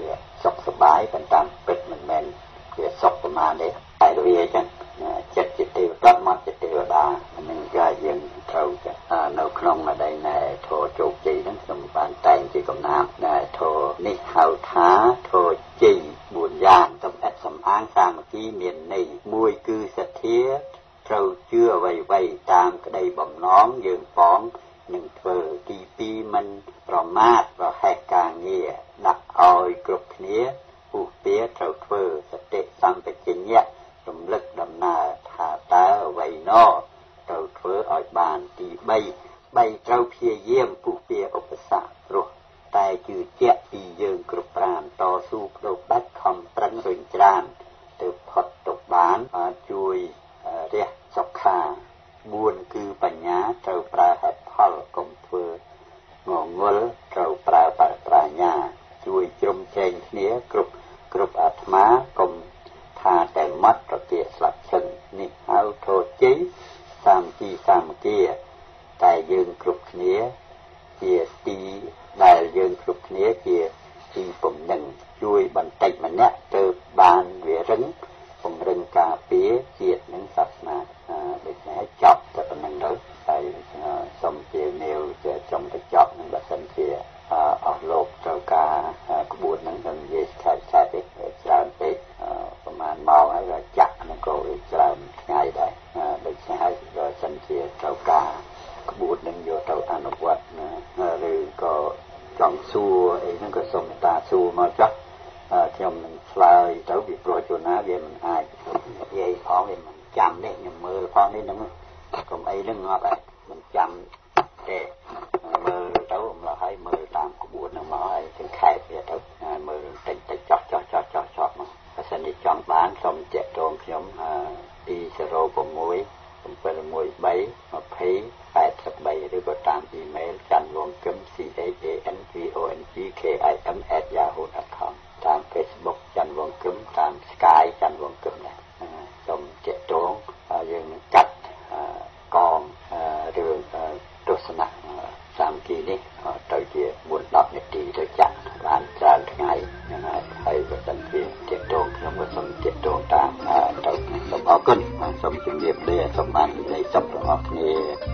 វាសុខសប្បាយប៉ុន្តែពិតមិនមែនវាសុខប្រមាណទេតែវាអញ្ចឹងចិត្តជាទេវតាមកជាទេវតានឹងក៏យើងត្រូវចានៅក្នុងអដីណែធោជោគជ័យហ្នឹងខ្ញុំបានតែងជាកំណាព្យណែធោនេះហៅថាធោជ័យបួនយ៉ាងសំអិតសំអាងសាមគ្គីមានន័យមួយគឺសទ្ធាត្រូវជឿអ្វីៗតាមក្តីបំណងយើងផងនឹងធ្វើទីពីរមិនប្រមាទប្រហែសការងារដាក់ឲ្យគ្រប់គ្នាពុះពៀត្រូវធ្វើសតិសម្បជញ្ញៈរំលឹកដំណើរថាតើអ្វីណោត្រូវធ្វើឲ្យបានទីបីបីត្រូវព្យាយាមពុះពៀឧបសគ្គព្រោះតែជឿជាក់ពីយើងគ្រប់ប្រាណតស៊ូបដូរដាច់ខំប្រឹងរុញច្រានទើបផុតទុកបានជួយរះសុខាបួនគឺបញ្ញាត្រូវប្រើហេតុផលកុំធ្វើងងល់ត្រូវប្រើប្រាជ្ញាជួយជ្រុំជ្រែងគ្នាគ្រប់គ្រប់អាត្មាកុំថាតែមាត់ប្រទាស្លាប់ឈឹងនេះហៅធោជ័យសាមគ្គីសាមគ្គីតែយើងគ្រប់គ្នាជាទីដែលយើងគ្រប់គ្នាជាទីពំនឹងជួយបន្តិចម្នាក់ទៅបានវារឹងពង្រឹងការពារជាតិនិងសាសនាដូចនេះចប់តែប៉ុណ្្នឹងទៅហើយសូមជានាវជាចំទៅចប់នឹងបើសិនជាអស់លោកត្រូវការក្បួនហ្នឹងខ្ញុំនិយាយឆាប់ឆាប់ទេច្រើនពេកប្រហែលម៉ោងហើយក៏ចាក់នឹងក៏ច្រើនថ្ងៃដែរដូចនេះហើយបើសិនជាត្រូវការក្បួនហ្នឹងយកទៅអនុវត្តឬក៏ចង់សួរអីហ្នឹងក៏សូមមេត្តាសួរមកចុះខ្ញុំនឹងឆ្លើយទៅពីព្រោះជួនណាវាមិនអាចនិយាយផងវាមិនចាំទេខ្ញុំមើលផងនេះហ្នឹងកុំអីហ្នឹងងាប់ហើយមិនចាំទេមើលទៅម្ល៉េះហើយមើលតាមក្បួនហ្នឹងមកហើយទាំងខែវាទៅមើលតិចតិចចោះចោះចោះចោះចោះមកបើសិនជាចង់បានសូមចាក់តងខ្ញុំពីศูนย์ หก เจ็ด หนึ่ง สาม ยี่สิบ แปด แปด สามឬក៏តាមអ៊ីមែល ច័ន្ទវង្កឹម c h a n v o n g k i m at yahoo dot com តាម Facebook ច័ន្ទវង្កឹមតាម Sky ច័ន្ទវង្កឹមដែរសូមចាក់តងយើងនឹងកាត់កងរឿងទស្សនៈសាមគ្គីនេះទៅជាបួនដល់នាទីទៅចាក់បានច្រើនថ្ងៃហ្នឹងហើយបើសិនជាទាក់ទងខ្ញុំក៏សូមទាក់ទងតាមទៅសូមអរគុណសូមជម្រាបលាសូមបាននិយាយសុខរបស់គ្នា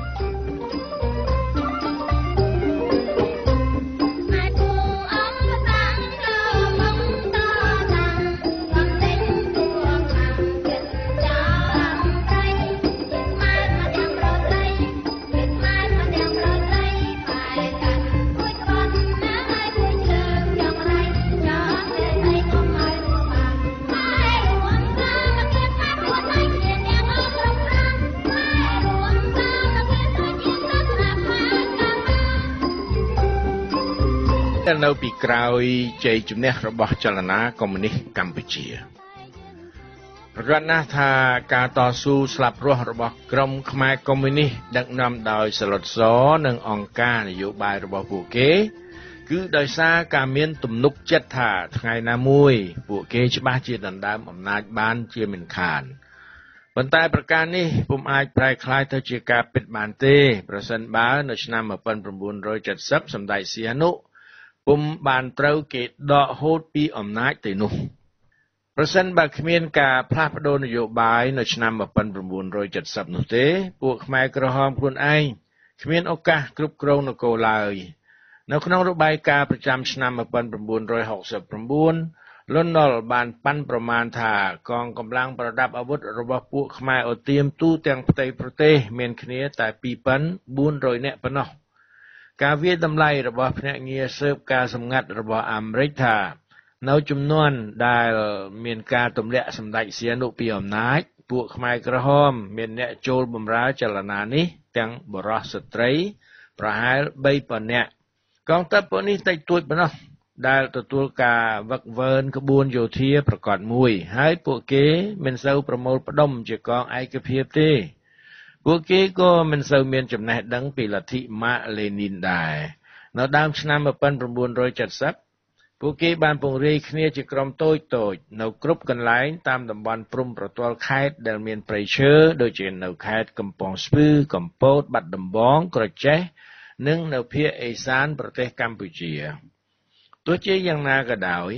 នៅពីក្រោយជ័យជំនះរបស់ចលនាកុម្មុយនីសកម្ពុជាប្រកាសណាស់ថាការតស៊ូស្លាប់រស់របស់ក្រុមខ្មែរកុម្មុយនីសដឹកនាំដោយសាឡុត ស និងអង្គការនយោបាយរបស់ពួកគេគឺដោយសារការមានទំនុកចិត្តថាថ្ងៃណាមួយពួកគេច្បាស់ជាដណ្ដើមអំណាចបានជាមិនខានប៉ុន្តែប្រការនេះពុំអាចប្រែក្លាយទៅជាការពិតបានទេប្រសិនបើនៅឆ្នាំmột nghìn chín trăm bảy mươiសម្ដេចសៀនុពុំបានត្រូវគេដកហូតពីអំណាចទៅនោះប្រសិនបើគ្មានការផ្លាស់ប្ដូរនយោបាយនៅឆ្នាំmột nghìn chín trăm bảy mươiនោះទេពួកខ្មែរក្រហមខ្លួនឯងគ្មានឱកាសគ្រប់គ្រងនគរឡើយនៅក្នុងរបាយការណ៍ប្រចាំឆ្នាំmột nghìn chín trăm sáu mươi chínលន់នល់បានប៉ាន់ប្រមាណថាកងកម្លាំងប្រដាប់អាវុធរបស់ពួកខ្មែរអូទៀមទូទាំងផ្ទៃប្រទេសមានគ្នាតែពីរពាន់បួនរយនាក់ប៉ុណ្ណោះការវាយតម្លៃរបស់ភ្នាក់ងារស៊ើបការសម្ងាត់របស់អាមេរិកថានៅចំនួនដែលមានការទម្លាក់សម្ដេចសៀនុពីអំណាចពួកខ្មែរក្រហមមានអ្នកចូលបម្រើចលនានេះទាំងបុរសស្ត្រីប្រហែលបីពាន់នាក់កងទ័ពពួកនេះតិចតួចប៉ុណ្ណោះដែលទទួលការវឹកវើក្បួនយោធាប្រកបមួយហើយពួកគេមិនសូវប្រមូលផ្ដុំជាកងឯកភាពទេពួកគេក៏មិនសូវមានចំណេះដឹងពីលទ្ធិម៉ាក់លេនីនដែរនៅដើមឆ្នាំmột nghìn chín trăm bảy mươiពួកគេបានពង្រាយគ្នាជាក្រុមតូចតូចនៅគ្រប់កន្លែងតាមតំបន់ព្រំប្រទល់ខេត្តដែលមានព្រៃឈើដូចជានៅខេត្តកំពង់ស្ពឺកំពតបាត់ដំបងក្រចេះនិងនៅភាគឦសានប្រទេសកម្ពុជាទោះជាយ៉ាងណាក៏ដោយ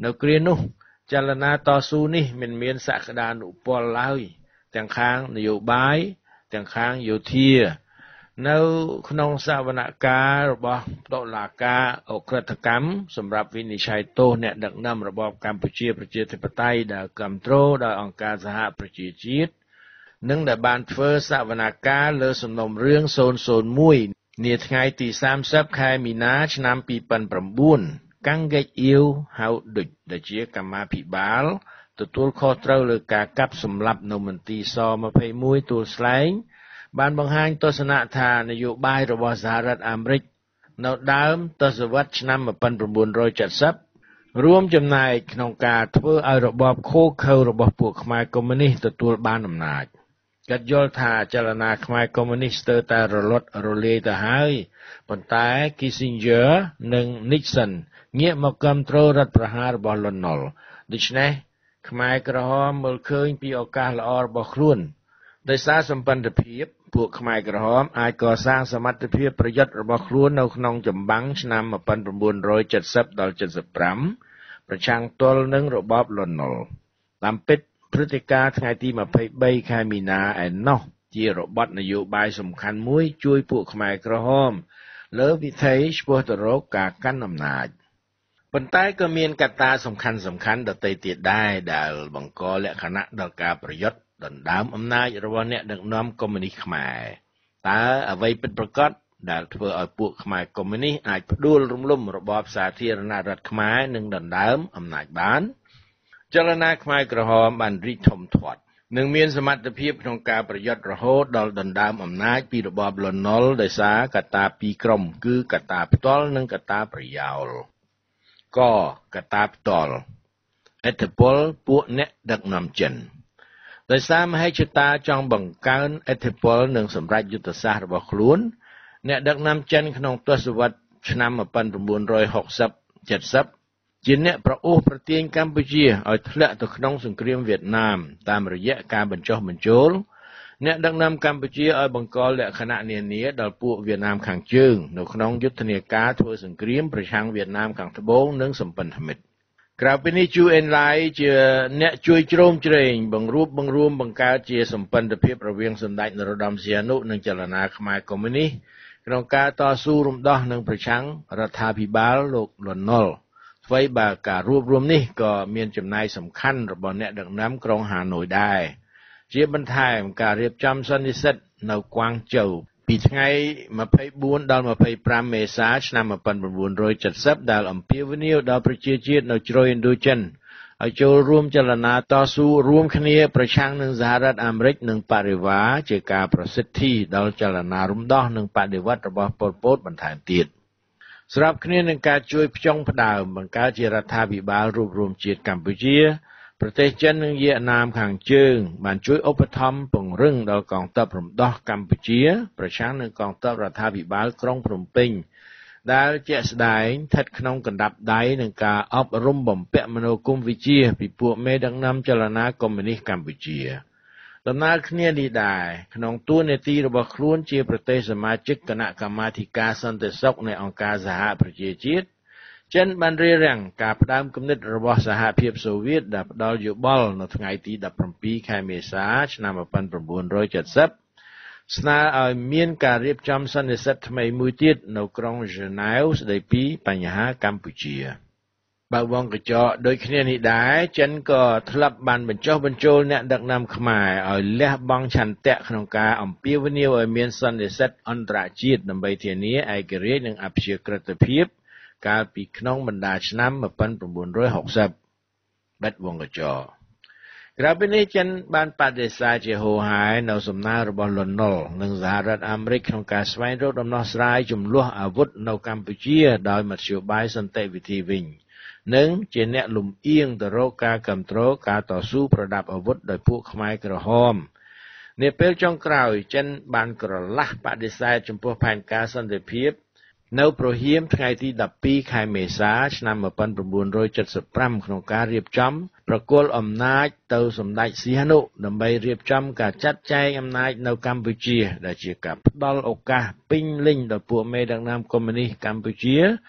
នៅគ្រានោះចលនាតស៊ូនេះមិនមានសក្តានុពលឡើយទាំងខាងនយោបាយទាំងខាងយោធានៅក្នុងសវនកម្មរបស់តុលាការអក្រិតកម្មសម្រាប់វិនិច្ឆ័យទោសអ្នកដឹកនាំរបបកម្ពុជាប្រជាធិបតេយ្យដែលគ្រប់គ្រងដោយអង្គការសហប្រជាជាតិនិងដែលបានធ្វើសវនកម្មលើសំណុំរឿង ศูนย์ ศูนย์ មួយ នាថ្ងៃទីសាមសិបខែមីនាឆ្នាំពីរពាន់ប្រាំបួនកាំងហ្គេកអ៊ីវហៅឌុចដែលជាកម្មាភិបាលទទួលខុសត្រូវលើការកាប់សម្លាប់នៅមន្ទីរស ยี่สิบเอ็ด ទួលស្លែងបានបង្ហាញទស្សនៈថានយោបាយរបស់សហរដ្ឋអាមេរិកនៅដើមទសវត្សរ៍ឆ្នាំmột nghìn chín trăm bảy mươiរួមចំណែកក្នុងការធ្វើឲ្យរបបឃោរឃៅរបស់ពួកខ្មែរកុម្មុយនីសទទួលបានអំណាចកាត់យល់ថាចលនាខ្មែរកុម្មុយនីសស្ទើរតែរលត់រលាយទៅហើយប៉ុន្តែ Kissinger និង Nixon ងាកមកគាំទ្ររដ្ឋប្រហាររបស់ លន់ នល់ ដូច្នេះខ្មែរក្រហមមើលឃើញពីឱកាសល្អរបស់ខ្លួនដោយសារសម្ព័ន្ធភាពពួកខ្មែរក្រហមអាចកសាងសមត្ថភាពប្រយុទ្ធរបស់ខ្លួននៅក្នុងចម្បាំងឆ្នាំmột nghìn chín trăm bảy mươiដល់เจ็ดสิบห้าប្រឆាំងទល់នឹងរបបលន់ នល់ តាមពិតព្រឹត្តិការណ៍ថ្ងៃទីยี่สิบสามខែមីនាឯណោះជារបបនយោបាយសំខាន់មួយជួយពួកខ្មែរក្រហមលើវិថីឆ្ពោះទៅរកការកាន់អំណាចប៉ុន្តែក៏មានកត្តាសំខាន់សំខាន់ដទៃទៀតដែរដែលបង្កលក្ខណៈដល់ការប្រយុទ្ធដណ្ដើមអំណាចរបស់អ្នកដឹកនាំកុម្មុយនីសខ្មែរតើអ្វីពិតប្រាកដដែលធ្វើឲ្យពួកខ្មែរកុម្មុយនីសអាចផ្ដួលរំលំរបបសាធារណរដ្ឋខ្មែរនិងដណ្ដើមអំណាចបានចលនាខ្មែរក្រហមបានរីកធំធាត់និងមានសមត្ថភាពក្នុងការប្រយុទ្ធរហូតដល់ដណ្ដើមអំណាចពីរបបលន់ នល់ដោយសារកត្តាពីរក្រុមគឺកត្តាផ្ទាល់និងកត្តាប្រយោលកកត្តាផ្ទាល់ឥទ្ធិពលពួកអ្នកដឹកនាំចិនដោយសារមហិច្ឆតាចង់បង្កើនឥទ្ធិពលនិងសម្រេចយុទ្ធសាស្ត្ររបស់ខ្លួនអ្នកដឹកនាំចិនក្នុងទសវត្សរ៍ឆ្នាំmột nghìn chín trăm sáu mươi เจ็ดสิบជាអ្នកប្រអូសប្រទាញកម្ពុជាឲ្យធ្លាក់ទៅក្នុងសង្គ្រាមវៀតណាមតាមរយៈការបញ្ចុះបញ្ចូលអ្នកដឹកនាំកម្ពុជាឲ្យបង្កលក្ខណៈនានាដល់ពួកវៀតណាមខាងជើងនៅក្នុងយុទ្ធនាការធ្វើសង្គ្រាមប្រឆាំងវៀតណាមខាងត្បូងនិងសម្ព័ន្ធមិត្តក្រៅពីនេះជូអេនឡាយជាអ្នកជួយជ្រោមជ្រែងបង្រួបបង្រួមបង្កើតជាសម្ព័ន្ធភាពរវាងសម្ដេចនរោត្តមសីហនុនិងចលនាខ្មែរកុម្មុយនីសក្នុងការតស៊ូរំដោះនិងប្រឆាំងរដ្ឋាភិបាលលោកលន់ នល់ អ្វីបើការរួបរวมនេះក៏មានចំណាយសំខាន់របស់អ្នកដឹកនាំក្រុងហាណូយដែរជាបន្ថែមការរៀបចំសន្និសីទនៅក្វាងជូវពីថ្ងៃยี่สิบสี่ដល់ยี่สิบห้าមេសាឆ្នាំmột nghìn chín trămเจ็ดสิบដែលអំពាវនាវដល់ប្រជាជាតិនៅជ្រោយឥណ្ឌូចិនឲ្យចូលរួមចលនាតស៊ូរួមគ្នាប្រឆាំងនឹងសហរដ្ឋអាមេរិកនិងបរិវារជាការប្រសិទ្ធិដល់ចលនារំដោះនិងបដិវត្តរបស់ប៉ុល ពត បន្ថែមទៀតស្របគ្នានឹងការជួយផ្ចង់ផ្ដើមបង្កើតជារដ្ឋាភិបាលរួបរวมជាតិកម្ពុជាប្រទេសចិននិងវៀតណាមខាងជើងបានជួយឧបត្ថម្ភពង្រឹងដល់កងទ័ពរំដោះកម្ពុជាប្រឆាំងនឹងកងទ័ពរដ្ឋាភិបាលក្រុងភ្នំពេញដែលជាក់ស្ដែងស្ថិតក្នុងកណ្ដាប់ដៃនឹងការអប់រំបំពាក់មនោគមវិជ្ជាពីពួកមេដឹកនាំចលនាកុម្មុយនីសកម្ពុជាដំណើរគ្នានេះដែរក្នុងតួនាទីរបស់ខ្លួនជាប្រទេសសមាជិកគណៈកម្មាធិការសន្តិសុខនៃអង្គការសហប្រជាជាតិចិនបានរារាំងការផ្ដើមគំនិតរបស់សហភាពសូវៀតដែលផ្ដល់យោបល់នៅថ្ងៃទីដប់ប្រាំពីរខែមេសាឆ្នាំmột nghìn chín trămเจ็ดสิบស្នើឲ្យមានការរៀបចំសន្និសីទថ្មីមួយទៀតនៅក្រុងហ្សឺណែវស្ដីពីបញ្ហាកម្ពុជាបើវងកញ្ចក់ដូចគ្នានេះដែរចិនក៏ធ្លាប់បានបញ្ចុះបញ្ចូលអ្នកដឹកនាំខ្មែរឲ្យលះបង់ឆន្ទៈក្នុងការអំពាវនាវឲ្យមានសន្និសីទអន្តរជាតិដើម្បីធានាឯករាជ្យនិងអព្យាក្រឹតភាពកាលពីក្នុងបណ្ដាឆ្នាំmột nghìn chín trăm sáu mươiបិទវងកញ្ចក់ក្រៅពីនេះចិនបានបដិសេធជាហូរហែនៅសំណើរបស់លន់ នល់ និងសហរដ្ឋអាមេរិកក្នុងការស្វែងរកដំណោះស្រាយចំនួនអាវុធនៅកម្ពុជាដោយមធ្យោបាយសន្តិវិធីវិញនិងជាអ្នកលំអៀងទៅរកការគ្រប់គ្រងការតស៊ូប្រដាប់អាវុធដោយពួកខ្មែរក្រហមនាពេលចុងក្រោយចិនបានក្រឡាស់បដិសេធចំពោះផែនការសន្តិភាពនៅប្រហៀមថ្ងៃទីដប់ពីរខែមេសាឆ្នាំmột nghìn chín trămเจ็ดสิบห้าក្នុងការរៀបចំប្រគល់អំណាចទៅសម្ដេចសីហនុដើម្បីរៀបចំការចាត់ចែងអំណាចនៅកម្ពុជាដែលជាការផ្ដល់ឱកាសពេញលេញដល់ពួកមេដឹកនាំកុម្មុយនីសកម្ពុជា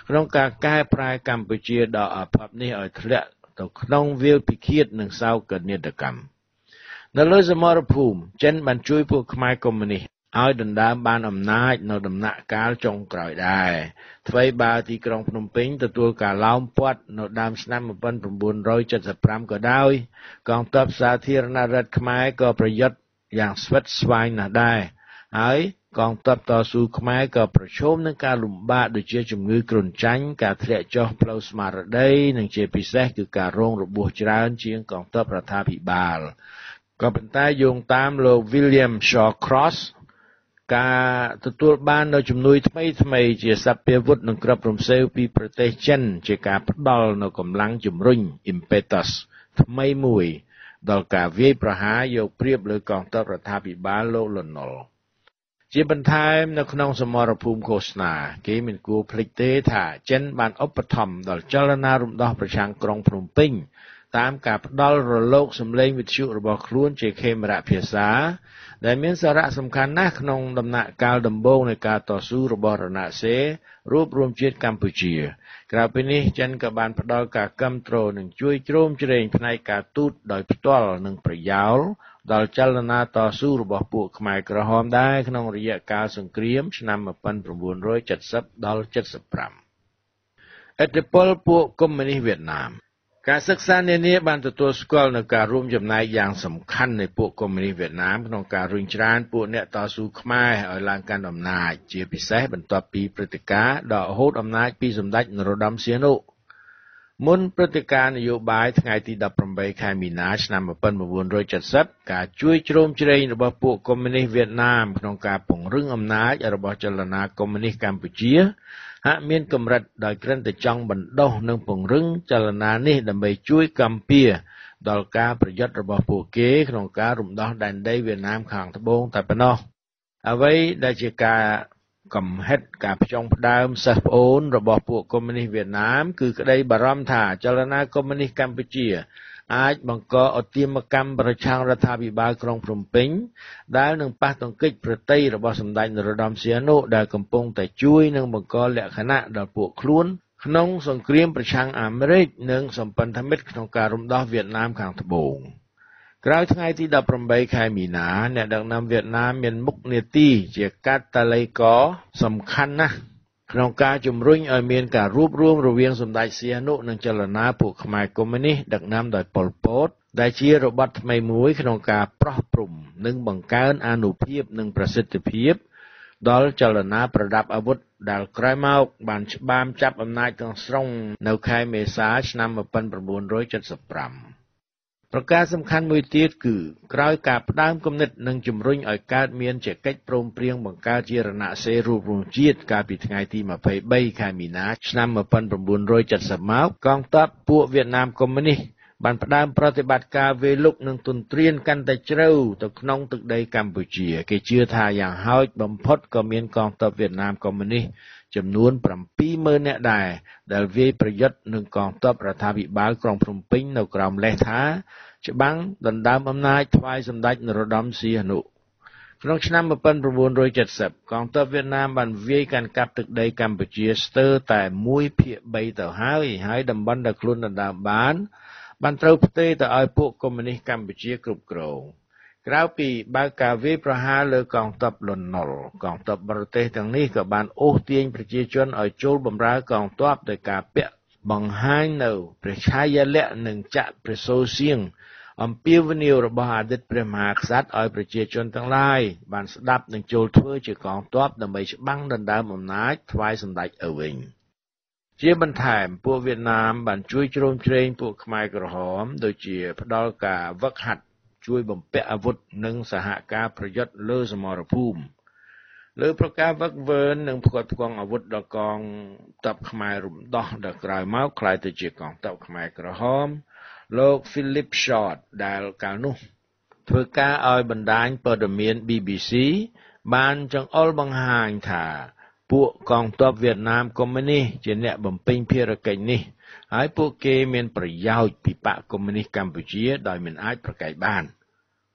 ក្នុងការកែប្រែកម្ពុជាដ៏អភិបនេះឲ្យធ្លាក់ទៅក្នុងវាលពិឃាតនិងសោកនាដកម្មនៅលើសមរភូមិចិនបានជួយពួកខ្មែរកុម្មុយនីសឲ្យដណ្ដើមបានអំណាចនៅដំណាក់កាលចុងក្រោយដែរថ្មីបើទីក្រុងភ្នំពេញទទួលការឡោមព័ទ្ធនៅដើមឆ្នាំmột nghìn chín trăm七十五ក៏ដោយកងទ័ពសាធារណរដ្ឋខ្មែរក៏ប្រយុទ្ធយ៉ាងស្វិតស្វាញណាស់ដែរហើយកងទ័ពតស៊ូខ្មែរក៏ប្រឈមនឹងការលំបាកដូចជាជំងឺគ្រុនចាញ់ការធ្លាក់ចុះផ្លូវស្មារតីនិងជាពិសេសគឺការរងរបួសច្រើនជាងកងទ័ពរដ្ឋាភិបាលក៏ប៉ុន្តែយោងតាមលោក William Shawcross ការទទួលបាននូវជំនួយថ្មីថ្មីជាសព្វាវុធនិងគ្រាប់រំសេវពីប្រទេសចិនជាការផ្ដល់នូវកម្លាំងជំរុញ impetus ថ្មីមួយដល់ការវាយប្រហារយកព្រៀបលើកងទ័ពរដ្ឋាភិបាលលោកលន់នល់ជាបន្ថែមនៅក្នុងសមរភូមិឃោសនាគេមិនគួរភ្លេចទេថាចិនបានឧបត្ថម្ភដល់ចលនារំដោះប្រឆាំងក្រុងភ្នំពេញតាមការផ្ដល់រលកសម្លេងវិទ្យុរបស់ខ្លួនជាខេមរៈភាសាដែលមានសារៈសំខាន់ណាស់ក្នុងដំណាក់កាលដំបូងនៃការតស៊ូរបស់រណសិរ្សរួបរวมជាតិកម្ពុជាក្រៅពីនេះចិនក៏បានផ្ដល់ការគាំទ្រនិងជួយជ្រោមជ្រែងផ្នែកការទូតដោយផ្ទាល់និងប្រយោលដល់ចលនាតស៊ូរបស់ពួកខ្មែរក្រហមដែរក្នុងរយៈកាលសង្គ្រាមឆ្នាំmột nghìn chín trăm七十ដល់七十五ឥទ្ធិពលពួកកុម្មុយនីសវៀតណាមការសិក្សានានាបានទទួលស្គាល់នូវការរួមចំណែកយ៉ាងសំខាន់នៃពួកកុម្មុយនីសវៀតណាមក្នុងការរុញច្រានពួកអ្នកតស៊ូខ្មែរឲ្យឡើងកាន់អំណាចជាពិសេសបន្ទាប់ពីព្រឹត្តិការណ៍ដកហូតអំណាចពីសម្ដេចនរោត្តមសីហនុមុនព្រឹត្តិការណ៍នយោបាយថ្ងៃទីដប់ប្រាំបីខែមីនាឆ្នាំmột nghìn chín trăm七十ការជួយជ្រោមជ្រែងរបស់ពួកកុម្មុយនីសវៀតណាមក្នុងការពង្រឹងអំណាចរបស់ចលនាកុម្មុយនីសកម្ពុជាហាក់មានកម្រិតដោយគ្រាន់តែចង់បណ្ដុះនិងពង្រឹងចលនានេះដើម្បីជួយកម្ពុជាដល់ការប្រយុទ្ធរបស់ពួកគេក្នុងការរំដោះដែនដីវៀតណាមខាងត្បូងតែប៉ុណ្ណោះអ្វីដែលជាការកំហិតការផ្ចង់ផ្ដើមសិស្សប្អូនរបស់ពួកកុម្មុយនីសវៀតណាមគឺក្តីបារម្ភថាចលនាកុម្មុយនីសកម្ពុជាអាចបង្កអទាមកម្មប្រឆាំងរដ្ឋាភិបាលក្រុងភ្នំពេញដែលនឹងប៉ះទង្គិចប្រតិយរបស់សម្ដេចនរោត្តមសីហនុដែលកំពុងតែជួយនិងបង្កលក្ខណៈដល់ពួកខ្លួនក្នុងសង្គ្រាមប្រឆាំងអាមេរិកនិងសម្ព័ន្ធមិត្តក្នុងការរំដោះវៀតណាមខាងត្បូងក្រោយថ្ងៃទីដប់ប្រាំបីខែមីនាអ្នកដឹកនាំវៀតណាមមានមុខនាទីជាកាតាលីករសំខាន់ណាស់ក្នុងការជំរុញឲ្យមានការរួបរวมរវាងសម្ដេចសីហនុនិងចលនាពួកខ្មែរកុម្មុយនីសដឹកនាំដោយប៉ុល ពត ដែលជារបត់ថ្មីមួយក្នុងការប្រោះព្រំនិងបង្កើនអានុភាពនិងប្រសិទ្ធភាពដល់ចលនាប្រដាប់អាវុធដែលក្រោយមកបានច្បាមចាប់អំណាចទាំងស្រុងនៅខែមេសាឆ្នាំmột nghìn chín trăm七十五ប្រការសំខាន់មួយទៀតគឺក្រោយការផ្ដើមគំនិតនិងជំរុញឲ្យកើតមានជាកិច្ចព្រមព្រៀងបង្កើតជារណសិរ្សរួបរวมជាតិកាលពីថ្ងៃទីยี่สิบสามខែមីនាឆ្នាំmột nghìn chín trăm七十មកកងទ័ពពួកវៀតណាមកុម្មុយនីសបានផ្ដើមប្រតិបត្តិការវេលុកនិងទន្ទ្រានកាន់តែជ្រៅទៅក្នុងទឹកដីកម្ពុជាគេជឿថាយ៉ាងហោចបំផុតក៏មានកងទ័ពវៀតណាមកុម្មុយនីសចំនួនប្រាំពីរម៉ឺននាក់ដែរដែលវាយប្រយុទ្ធនឹងកងទ័ពរដ្ឋាភិបាលក្រុងភ្នំពេញនៅក្រោមលេសថាច្បាំងដណ្ដើមអំណាចថ្វាយសម្ដេចនរោត្តមសីហនុក្នុងឆ្នាំmột nghìn chín trăm七十កងទ័ពវៀតណាមបានវាយកាន់កាប់ទឹកដីកម្ពុជាស្ទើរតែមួយភាគបីទៅហើយហើយតំបន់ដែលខ្លួនដណ្ដើមបានបានត្រូវផ្ទេរទៅឲ្យពួកកុម្មុយនីសកម្ពុជាគ្រប់គ្រងក្រៅពីបើកការវាយប្រហារលើកងទ័ពលន់នល់កងទ័ពបរទេសទាំងនេះក៏បានអូសទាញប្រជាជនឲ្យចូលបម្រើកងទ័ពដោយការពាក់បង្ហាញនៅព្រះឆាយាល័ក្ខណ៍និងចាក់ព្រះសូរសៀងអំពាវនាវរបស់អតីតព្រះមហាក្សត្រឲ្យប្រជាជនទាំងឡាយបានស្ដាប់និងចូលធ្វើជាកងទ័ពដើម្បីច្បាំងដណ្ដើមអំណាចថ្វាយសម្ដេចឪវិញជាបន្ថែមពួកវៀតណាមបានជួយជ្រោមជ្រែងពួកខ្មែរក្រហមដូចជាផ្ដល់ការវឹកហាត់ជួយបំពាក់អាវុធនិងសហការប្រយុទ្ធលើសមរភូមិលើប្រការវឹកវើនិងផ្គត់ផ្គង់អាវុធដល់កងទ័ពខ្មែររំដោះដល់ក្រោយមកក្លាយទៅជាកងទ័ពខ្មែរក្រហមលោក Philip Short ដែលកាលនោះធ្វើការឲ្យបណ្ដាញព័ត៌មាន B B C បានចង្អុលបង្ហាញថាពួកកងទ័ពវៀតណាមកុម្មុយនីសជាអ្នកបំពេញភារកិច្ចនេះហើយពួកគេមានប្រយោជន៍ពីបកកុម្មុយនីសកម្ពុជាដោយមិនអាចប្រកែកបាន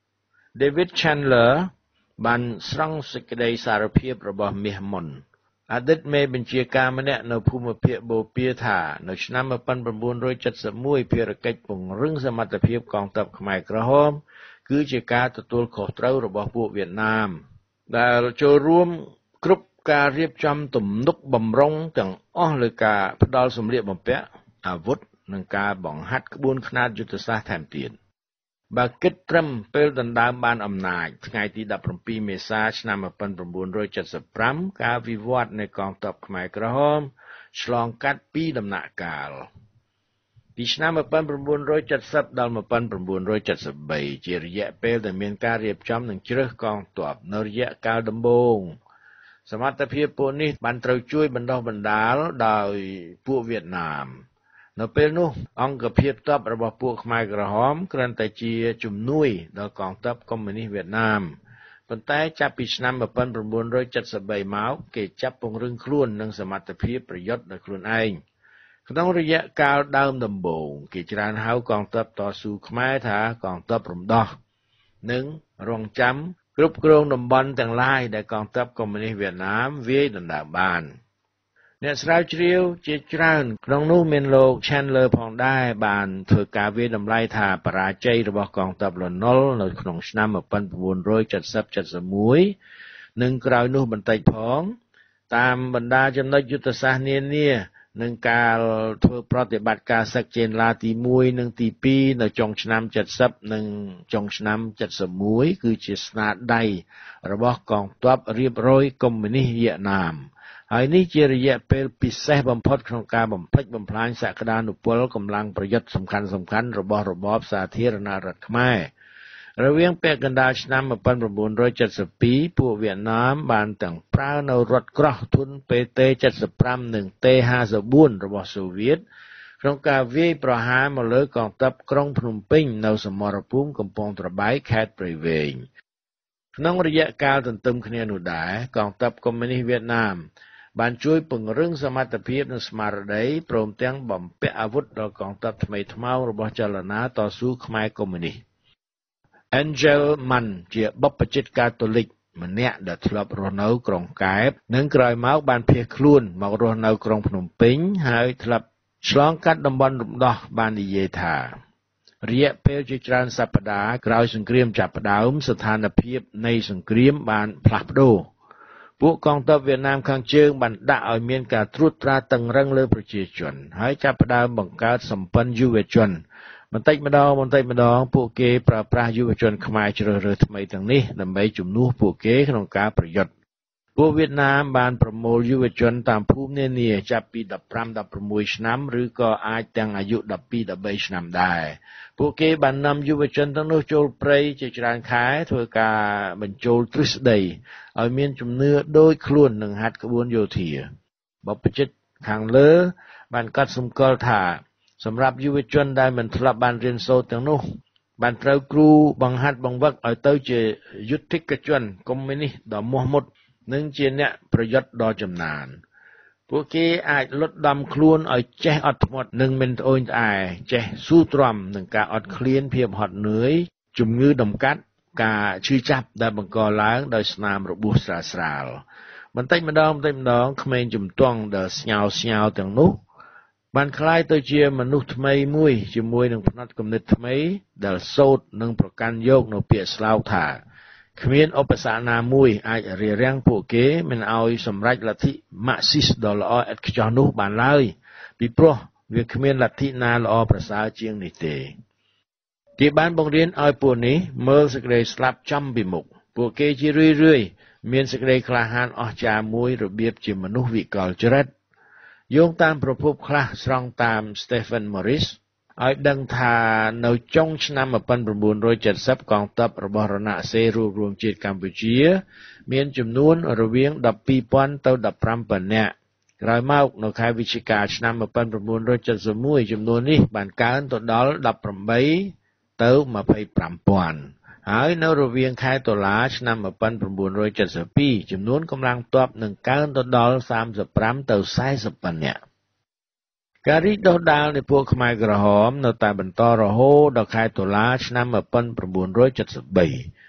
David Chandler បានស្រង់សេចក្តីសារភាពរបស់មាសមុនអតីតមេបញ្ជាការម្នាក់នៅភូមិភាគបូព៌ាថានៅឆ្នាំmột nghìn chín trăm七十一ភារកិច្ចពង្រឹងសមត្ថភាពកងទ័ពខ្មែរក្រហមគឺជាការទទួលខុសត្រូវរបស់ពួកវៀតណាមដែលចូលរួមគ្រប់ការរៀបចំទំនុកបំរុងទាំងអស់លើការផ្ដល់សម្លៀកបំពាក់អាវុធនិងការបង្ហាត់ក្បួនខ្នាតយុទ្ធសាស្ត្រថែមទៀតបើគិតត្រឹមពេលដណ្ដើមបានអំណាចថ្ងៃទីដប់ប្រាំពីរមេសាឆ្នាំmột nghìn chín trăm七十五ការវិវត្តនៃកងទ័ពខ្មែរក្រហមឆ្លងកាត់ពីរដំណាក់កាលពីឆ្នាំmột nghìn chín trăm七mươiដល់một nghìn chín trăm七mươi baជារយៈពេលដែលមានការរៀបចំនិងជ្រើសកងទ័ពនៅរយៈកាលដំបូងសមត្ថភាពពួកនេះបានត្រូវជួយបណ្ដុះបណ្ដាលដោយពួកវៀតណាមនៅពេលនោះអង្គភាពទ័ពរបស់ពួកខ្មែរក្រហមគ្រាន់តែជាជំនួយដល់កងទ័ពកុម្មុយនីសវៀតណាមប៉ុន្តែចាប់ពីឆ្នាំmột nghìn chín trăm七mươi baមកគេចាប់ពង្រឹងខ្លួននិងសមត្ថភាពប្រយុទ្ធដោយខ្លួនឯងក្នុងរយៈកាលដើមដំបូងគេច្រើនហៅកងទ័ពតស៊ូខ្មែរថាកងទ័ពរំដោះនិងរងចាំគ្រប់គ្រងតំបន់ទាំងឡាយដែលកងទ័ពកុម្មុយនីសវៀតណាមវាយដណ្ដើមបានអ្នកស្រាវជ្រាវជាច្រើនក្នុងនោះមានលោក Chandler ផងដែរបានធ្វើការវាយតម្លៃថាបរាជ័យរបស់កងទ័ពលន់នល់នៅក្នុងឆ្នាំmột nghìn chín trăm七mươi 7និងក្រោយនោះបន្តិចផងតាមបណ្ដាចំណុចយុទ្ធសាស្ត្រនានានឹងការធ្វើប្រតិបត្តិការសឹកចេនឡាទីមួយនិងទីពីរនៅចុងឆ្នាំ70និងចុងឆ្នាំ71គឺជាស្នាដៃរបស់កងទ័ពរៀបរយកុម្មុយនីសវៀតណាមហើយនេះជារយៈពេលពិសេសបំផុតក្នុងការបំផ្លិចបំផ្លាញសក្តានុពលកម្លាំងប្រយុទ្ធសំខាន់សំខាន់របស់របបសាធារណរដ្ឋខ្មែររវាងពេលកណ្ដាលឆ្នាំmột nghìn chín trăm七mươi haiពួកវៀតណាមបានទាំងប្រើនៅរថក្រោះធុន P T七十五 និង Tห้าสิบ四 របស់សូវៀតក្នុងការវាយប្រហារមកលើកងទ័ពក្រុងភ្នំពេញនៅសមរភូមិកំពង់ត្របែកខេត្តព្រៃវែងក្នុងរយៈកាលទន្ទឹមគ្នានោះដែរកងទ័ពកុម្មុយនីសវៀតណាមបានជួយពង្រឹងសមត្ថភាពនិងស្មារតីព្រមទាំងបំពាក់អាវុធដល់កងទ័ពថ្មីថ្មោងរបស់ចលនាតស៊ូខ្មែរកុម្មុយនីសAngel Mann ជាបព្វជិតកាតូលិកម្នាក់ដែលធ្លាប់រស់នៅក្រុងកែបនិងក្រោយមកបានភៀសខ្លួនមករស់នៅក្រុងភ្នំពេញហើយធ្លាប់ឆ្លងកាត់តំបន់រំដោះបាននិយាយថារយៈពេលជាច្រើនសប្តាហ៍ក្រោយសង្គ្រាមចាប់ផ្ដើមស្ថានភាពនៃសង្គ្រាមបានផ្លាស់ប្ដូរពួកកងទ័ពវៀតណាមខាងជើងបានដាក់ឲ្យមានការត្រួតត្រាតឹងរឹងលើប្រជាជនហើយចាប់ផ្ដើមបង្កើតសម្ព័ន្ធយុវជនបន្តិចម្ដងបន្តិចម្ដងពួកគេប្រើប្រាស់យុវជនខ្មែរជ្រើសរើសថ្មីទាំងនេះដើម្បីជំនួសពួកគេក្នុងការប្រយុទ្ធពួកវៀតណាមបានប្រមូលយុវជនតាមភូមិនានាចាប់ពីដប់ប្រាំ ដប់ប្រាំមួយឆ្នាំឬក៏អាចទាំងអាយុដប់ពីរ ដប់បីឆ្នាំដែរពួកគេបាននាំយុវជនទាំងនោះចូលព្រៃជាច្រើនខែធ្វើការបញ្ចូលទ្រឹស្ដីឲ្យមានជំនឿដូចខ្លួននឹងហាត់ក្បួនយោធាបព្វជិតខាងលើបានកត់សម្គាល់ថាសម្រាប់យុវជនដែលមិនធ្លាប់បានរៀនសូត្រទាំងនោះបានត្រូវគ្រូបង្ហាត់បង្វឹកឲ្យទៅជាយុទ្ធិកជនកុម្មុយនីសដ៏មោះមុតនិងជាអ្នកប្រយុទ្ធដ៏ចំណានពួកគេអាចលុតដំខ្លួនឲ្យចេះអត់ធ្មត់និងមិនត្អូញត្អែចេះស៊ូទ្រាំនឹងការអត់ឃ្លានភាពហត់នឿយជំងឺដំកាត់ការឈឺចាប់ដែលបង្កឡើងដោយស្នាមរបួសស្រាលស្រាលបន្តិចម្ដងបន្តិចម្ដងក្មេងជំទង់ដែលស្ញោស្ញោទាំងនោះបានคล้ายទៅជាមនុស្សថ្មីមួយជាមួយនឹងផ្នត់គំនិតថ្មីដែលសូត្រនិងប្រកាន់យកនៅពាក្យស្លោកថាគ្មានឧបសគ្គណាមួយអាចរារាំងពួកគេមិនឲ្យសម្រេចលទ្ធិម៉ាក់ស៊ីសដ៏ល្អឥតខ្ចោះនោះបានឡើយពីព្រោះវាគ្មានលទ្ធិណាល្អប្រសើរជាងនេះទេគេបានបង្រៀនឲ្យពួកនេះមើលសេចក្តីស្លាប់ចំពីមុខពួកគេជារឿយរឿយមានសេចក្តីក្លាហានអស្ចារ្យមួយរបៀបជាមនុស្សវិកលចរិតយោងតាមប្រភពខ្លះស្រង់តាម Stephen Morris ឲ្យដឹងថានៅចុងឆ្នាំmột nghìn chín trăm七mươiកងទ័ពរបស់រណសិរ្សរួបរวมជាតិកម្ពុជាមានចំនួនរវាងដប់ពីរពាន់ទៅដប់ប្រាំពាន់នាក់ក្រោយមកនៅខែវិច្ឆិកាឆ្នាំmột nghìn chín trăm七mươi mốtចំនួននេះបានកើនទៅដល់ដប់ប្រាំបីទៅម្ភៃប្រាំពាន់ហើយនៅរវាងខែតុលាឆ្នាំmột nghìn chín trăm七mươi haiចំនួនកម្លាំងទ័ពនឹងកើនទៅដល់សាមសិបប្រាំទៅសែសិបពាន់នាក់ការរីកដុះដាលនៃពួកខ្មែរក្រហមនៅតែបន្តរហូតដល់ខែតុលាឆ្នាំmột nghìn chín trăm七mươi ba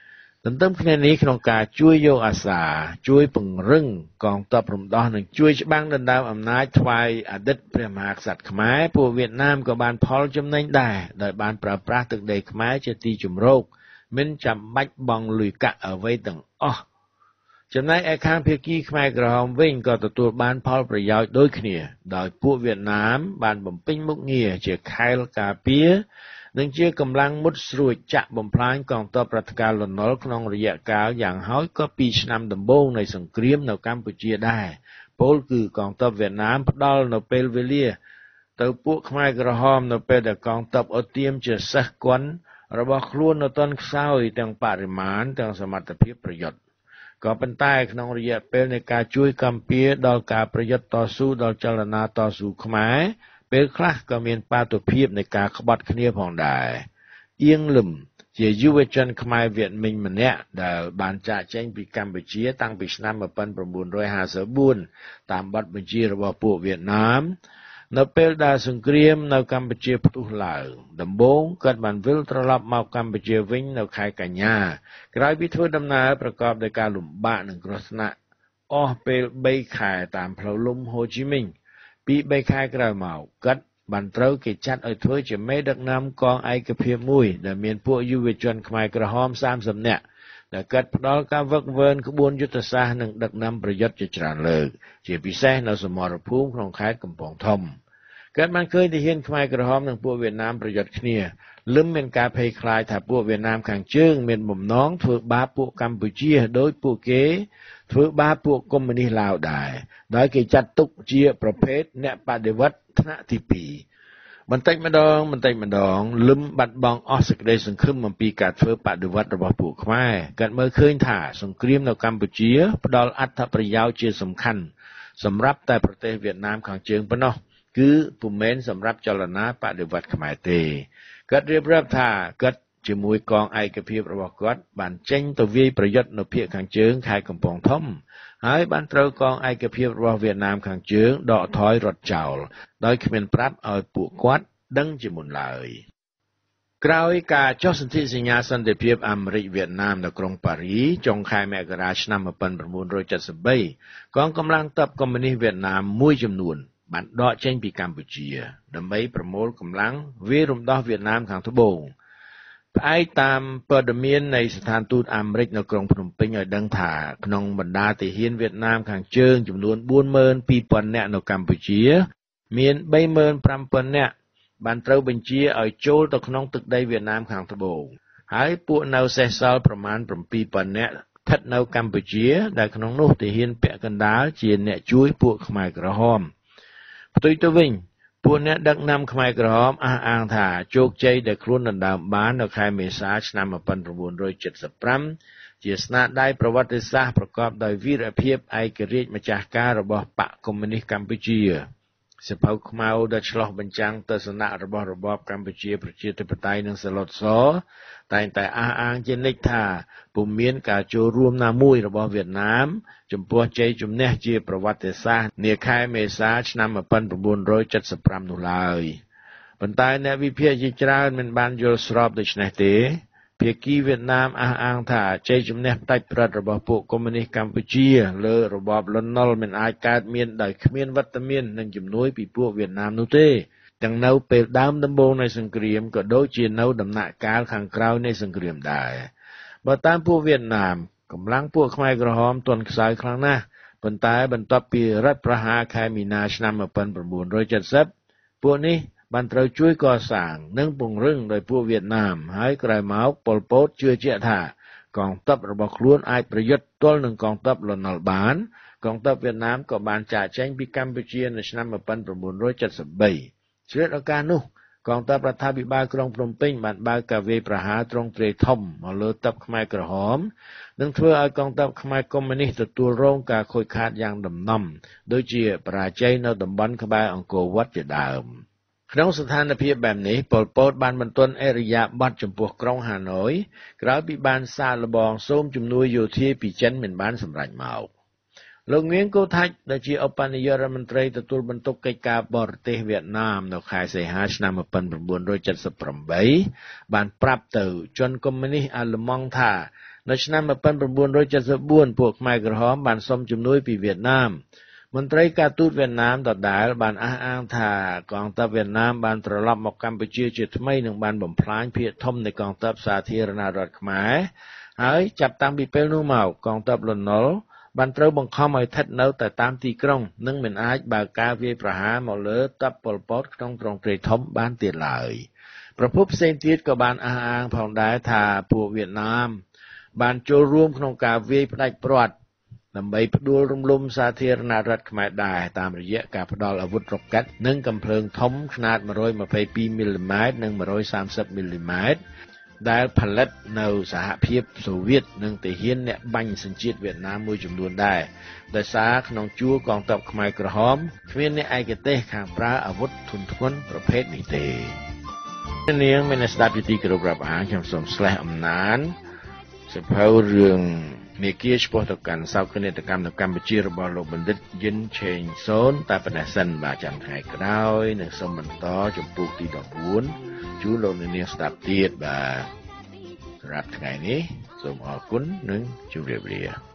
ទន្ទឹមគ្នានេះក្នុងការជួយយកអាសាជួយពង្រឹងកងទ័ពរំដោះនិងជួយច្បាំងដណ្ដើមអំណាចថ្វាយអតីតព្រះមហាក្សត្រខ្មែរពួកវៀតណាមក៏បានផលចំណេញដែរដោយបានប្រើប្រាស់ទឹកដីខ្មែរជាទីជម្រកមិនចាំបាច់បង់លុយកាក់អ្វីទាំងអស់ចំណែកឯខាងភាគីខ្មែរក្រហមវិញក៏ទទួលបានផលប្រយោជន៍ដូចគ្នាដោយពួកវៀតណាមបានបំពេញមុខងារជាខែលការពារនិងជាកម្លាំងមុតស្រួចចាក់បំផ្លាញកងទ័ពរដ្ឋការលន់នល់ក្នុងរយៈកាលយ៉ាងហោចក៏ពីរឆ្នាំដំបូងនៃសង្គ្រាមនៅកម្ពុជាដែរពោលគឺកងទ័ពវៀតណាមផ្ដល់នៅពេលវេលាទៅពួកខ្មែរក្រហមនៅពេលដែលកងទ័ពអូទៀមជាសេះគន់របស់ខ្លួននៅទាន់ខ្សោយទាំងបរិមាណទាំងសមត្ថភាពប្រយុទ្ធក៏ប៉ុន្តែក្នុងរយៈពេលនៃការជួយកម្ពុជាដល់ការប្រយុទ្ធតស៊ូដល់ចលនាតស៊ូខ្មែរពេលខ្លះក៏មានបាតុភិបនៃការក្បត់គ្នាផងដែរអៀងលឹមជាយុវជនខ្មែរវៀតមិញម្នាក់ដែលបានចាកចេញពីកម្ពុជាតាំងពីឆ្នាំmột nghìn chín trăm hai mươi tưតាមបទបញ្ជារបស់ពួកវៀតណាមនៅពេលដែលសង្គ្រាមនៅកម្ពុជាផ្ទុះឡើងដំបូងគាត់បានវិលត្រឡប់មកកម្ពុជាវិញនៅខែកញ្ញាក្រោយពីធ្វើដំណើរប្រកបដោយការលំបាកនិងគ្រោះថ្នាក់អស់ពេលបីខែតាមផ្លូវលំហូជីមិញពីបីខែក្រោយមកគាត់បានត្រូវគេចាត់ឲ្យធ្វើជាមេដឹកនាំកងឯកភាពមួយដែលមានពួកយុវជនខ្មែរក្រហមសាមសិបនាក់ដែលគាត់ផ្ដល់ការវឹកវើក្បួនយុទ្ធសាស្ត្រនិងដឹកនាំប្រយុទ្ធជាច្រើនលើកជាពិសេសនៅសមរភូមិក្នុងខេត្តកំពង់ធំគាត់បានឃើញទាហានខ្មែរក្រហមនិងពួកវៀតណាមប្រយុទ្ធគ្នាលឹមមានការភ័យខ្លាចថាពួកវៀតណាមខាងជើងមានបំណងធ្វើបាបពួកកម្ពុជាដោយពួកគេធ្វើបាបពួកកុម្មុយនីសឡាវដែរដោយគេចាត់ទុកជាប្រភេទអ្នកបដិវត្តថ្នាក់ទីពីរបន្តិចម្ដងបន្តិចម្ដងលឹមបាត់បង់អស់សេចក្តីសង្ឃឹមអំពីការធ្វើបដិវត្តរបស់ពួកខ្មែរគាត់មើលឃើញថាសង្គ្រាមនៅកម្ពុជាផ្ដល់អត្ថប្រយោជន៍ជាសំខាន់សម្រាប់តែប្រទេសវៀតណាមខាងជើងប៉ុណ្ណោះគឺពុំមែនសម្រាប់ចលនាបដិវត្តខ្មែរទេគាត់រៀបរាប់ថាគាត់ជាមួយកងឯកភាពរបស់គាត់បានចេញទៅវាយប្រយុទ្ធនៅភាគខាងជើងខេត្តកំពង់ធំហើយបានត្រូវកងឯកភាពរបស់វៀតណាមខាងជើងដកថយរត់ចោលដោយគ្មានប្រាប់ឲ្យពួកគាត់ដឹងជាមុនឡើយក្រោយការចុះសន្ធិសញ្ញាសន្តិភាពអាមេរិកវៀតណាមនៅក្រុងប៉ារីចុងខែមករាឆ្នាំmột nghìn chín trăm七mươi baកងកម្លាំងទ័ពកុម្មុយនីសវៀតណាមមួយចំនួនបានដកចេញពីកម្ពុជាដើម្បីប្រមូលកម្លាំងវាយរំដោះវៀតណាមខាងត្បូងផ្អែកតាមព័ត៌មាននៃស្ថានទូតអាមេរិកនៅក្រុងភ្នំពេញឲ្យដឹងថាក្នុងបណ្ដាទាហានវៀតណាមខាងជើងចំនួនបួនម៉ឺនពីរពាន់នាក់នៅកម្ពុជាមានបីម៉ឺនប្រាំពាន់នាក់បានត្រូវបញ្ជាឲ្យចូលទៅក្នុងទឹកដីវៀតណាមខាងត្បូងហើយពួកនៅសេសសល់ប្រមាណប្រាំពីរពាន់នាក់ស្ថិតនៅកម្ពុជាដែលក្នុងនោះទាហានពាក់កណ្ដាលជាអ្នកជួយពួកខ្មែរក្រហមផ្ទុយទៅវិញពួកអ្នកដឹកនាំខ្មែរក្រហមអះអាងថាជោគជ័យដែលខ្លួនដណ្ដើមបាននៅខែមេសាឆ្នាំmột nghìn chín trăm七mươi lămជាស្នាដៃប្រវត្តិសាស្ត្រប្រកបដោយវីរភាពឯករាជ្យម្ចាស់ការរបស់បកកុម្មុយនីសកម្ពុជាសភៅខ្មៅដែលឆ្លុះបញ្ចាំងទស្សនៈរបស់របបកម្ពុជាប្រជាធិបតេយ្យនិងស្លុតសតែងតែអះអាងជានិច្ចថាពុំមានការចូលរួមណាមួយរបស់វៀតណាមចំពោះជ័យជំនះជាប្រវត្តិសាស្ត្រនាខែមេសាឆ្នាំmột nghìn chín trăm七mươi lămនោះឡើយប៉ុន្តែអ្នកវិភាគជាច្រើនមិនបានយល់ស្របដូច្នេះទេភាគីវៀតណាមអះអាងថាជ័យជំនះផ្ដាច់ព្រិតរបស់ពួកកុម្មុយនីសកម្ពុជាលើរបបលន់នល់មិនអាចកើតមានដោយគ្មានវត្តមាននិងជំនួយពីពួកវៀតណាមនោះទេទាំងនៅពេលដើមដំបូងនៃសង្គ្រាមក៏ដូចជានៅដំណាក់កាលខាងក្រោយនៃសង្គ្រាមដែរបើតាមពួកវៀតណាមកម្លាំងពួកខ្មែរក្រហមទាន់ខ្សោយខ្លាំងណាស់ប៉ុន្តែបន្ទាប់ពីរដ្ឋប្រហារខែមីនាឆ្នាំmột nghìn chín trăm七mươiពួកនេះបានត្រូវជួយកសាងនិងពង្រឹងដោយពួកវៀតណាមហើយក្រោយមកប៉ុលពតជឿជាក់ថាកងទ័ពរបស់ខ្លួនអាចប្រយុទ្ធទល់នឹងកងទ័ពលន់នល់បានកងទ័ពវៀតណាមក៏បានចាកចេញពីកម្ពុជានៅឆ្នាំmột nghìn chín trăm七mươi baជ្រាបឱកាសនោះកងទ័ពរដ្ឋាភិបាលក្រុងភ្នំពេញបានបើកការវាយប្រហារទ្រង់ទ្រាយធំមកលើទ័ពខ្មែរក្រហមនិងធ្វើឲ្យកងទ័ពខ្មែរកុម្មុយនីសទទួលរងការខូចខាតយ៉ាងដំណំដូចជាបរាជ័យនៅតំបន់ក្បែរអង្គរវត្តជាដើមក្នុងស្ថានភាពបែបនេះប៉ុលពតបានបន្ទន់អរិយាប័ត្រចំពោះក្រុងហាណូយក្រោយពីបានសាកល្បងសូមជំនួយយោធាពីចិនមិនបានសម្រេចមកលោកងៀងកូថាច់ដែលជាឧបនាយករដ្ឋមន្ត្រីទទួលបន្ទុកកិច្ចការបរទេសវៀតណាមនៅខែសីហាឆ្នាំmột nghìn chín trăm七mươi támបានប្រាប់ទៅជនកុម្មុយនីសអាល្លឺម៉ង់ថានៅឆ្នាំmột nghìn chín trăm七mươi tưពួកខ្មែរក្រហមបានសុំជំនួយពីវៀតណាមមន្ត្រីការទូតវៀតណាមដដែលបានអះអាងថាកងទ័ពវៀតណាមបានត្រឡប់មកកម្ពុជាជាថ្មីនិងបានបំផ្លាញភាគធំនៃកងទ័ពសាធារណរដ្ឋខ្មែរហើយចាប់តាំងពីពេលនោះមកកងទ័ពលន់នល់បានត្រូវបង្ខំឲ្យស្ថិតនៅតែតាមទីក្រុងនិងមិនអាចបើកការវាយប្រហារមកលើទ័ពប៉ុលពតក្នុងទ្រង់ទ្រាយធំបានទៀតឡើយប្រភពផ្សេងទៀតក៏បានអះអាងផងដែរថាពួកវៀតណាមបានចូលរួមក្នុងការវាយផ្ដាច់ព្រាត់ដើម្បីផ្ដួលរំលំសាធារណរដ្ឋខ្មែរដែរតាមរយៈការផ្ដល់អាវុធរ៉ុកែតនិងកាំភ្លើងធំខ្នាតmột trăm hai mươi haiមីលីម៉ែត្រនិងmột trăm ba mươiមីលីម៉ែត្រដែលផលិតនៅសហភាពសូវៀតនិងទាហានអ្នកបាញ់សញ្ជាតិវៀតណាមមួយចំនួនដែរដោយសារក្នុងជួរកងទ័ពខ្មែរក្រហមគ្មានអ្នកឯកទេសខាងប្រើអាវុធធុនធ្ងន់ប្រភេទនេះទេនាងមានស្ដាប់ពីទីគោរពរាប់អានខ្ញុំសូមស្លេះអំណានសភៅរឿងមេគាឆ្ពោះទៅកាន់សោកនាដកម្មនៅកម្ពុជារបស់លោកបណ្ឌិតយិនឆេងសូនតែប៉ុណ្ណេះសិនបាទចាំថ្ងៃក្រោយនឹងសូមបន្តចំពោះទី14ជូនលោកនាងស្ដាប់ទៀតបាទសម្រាប់ថ្ងៃនេះសូមអរគុណនិងជម្រាបលា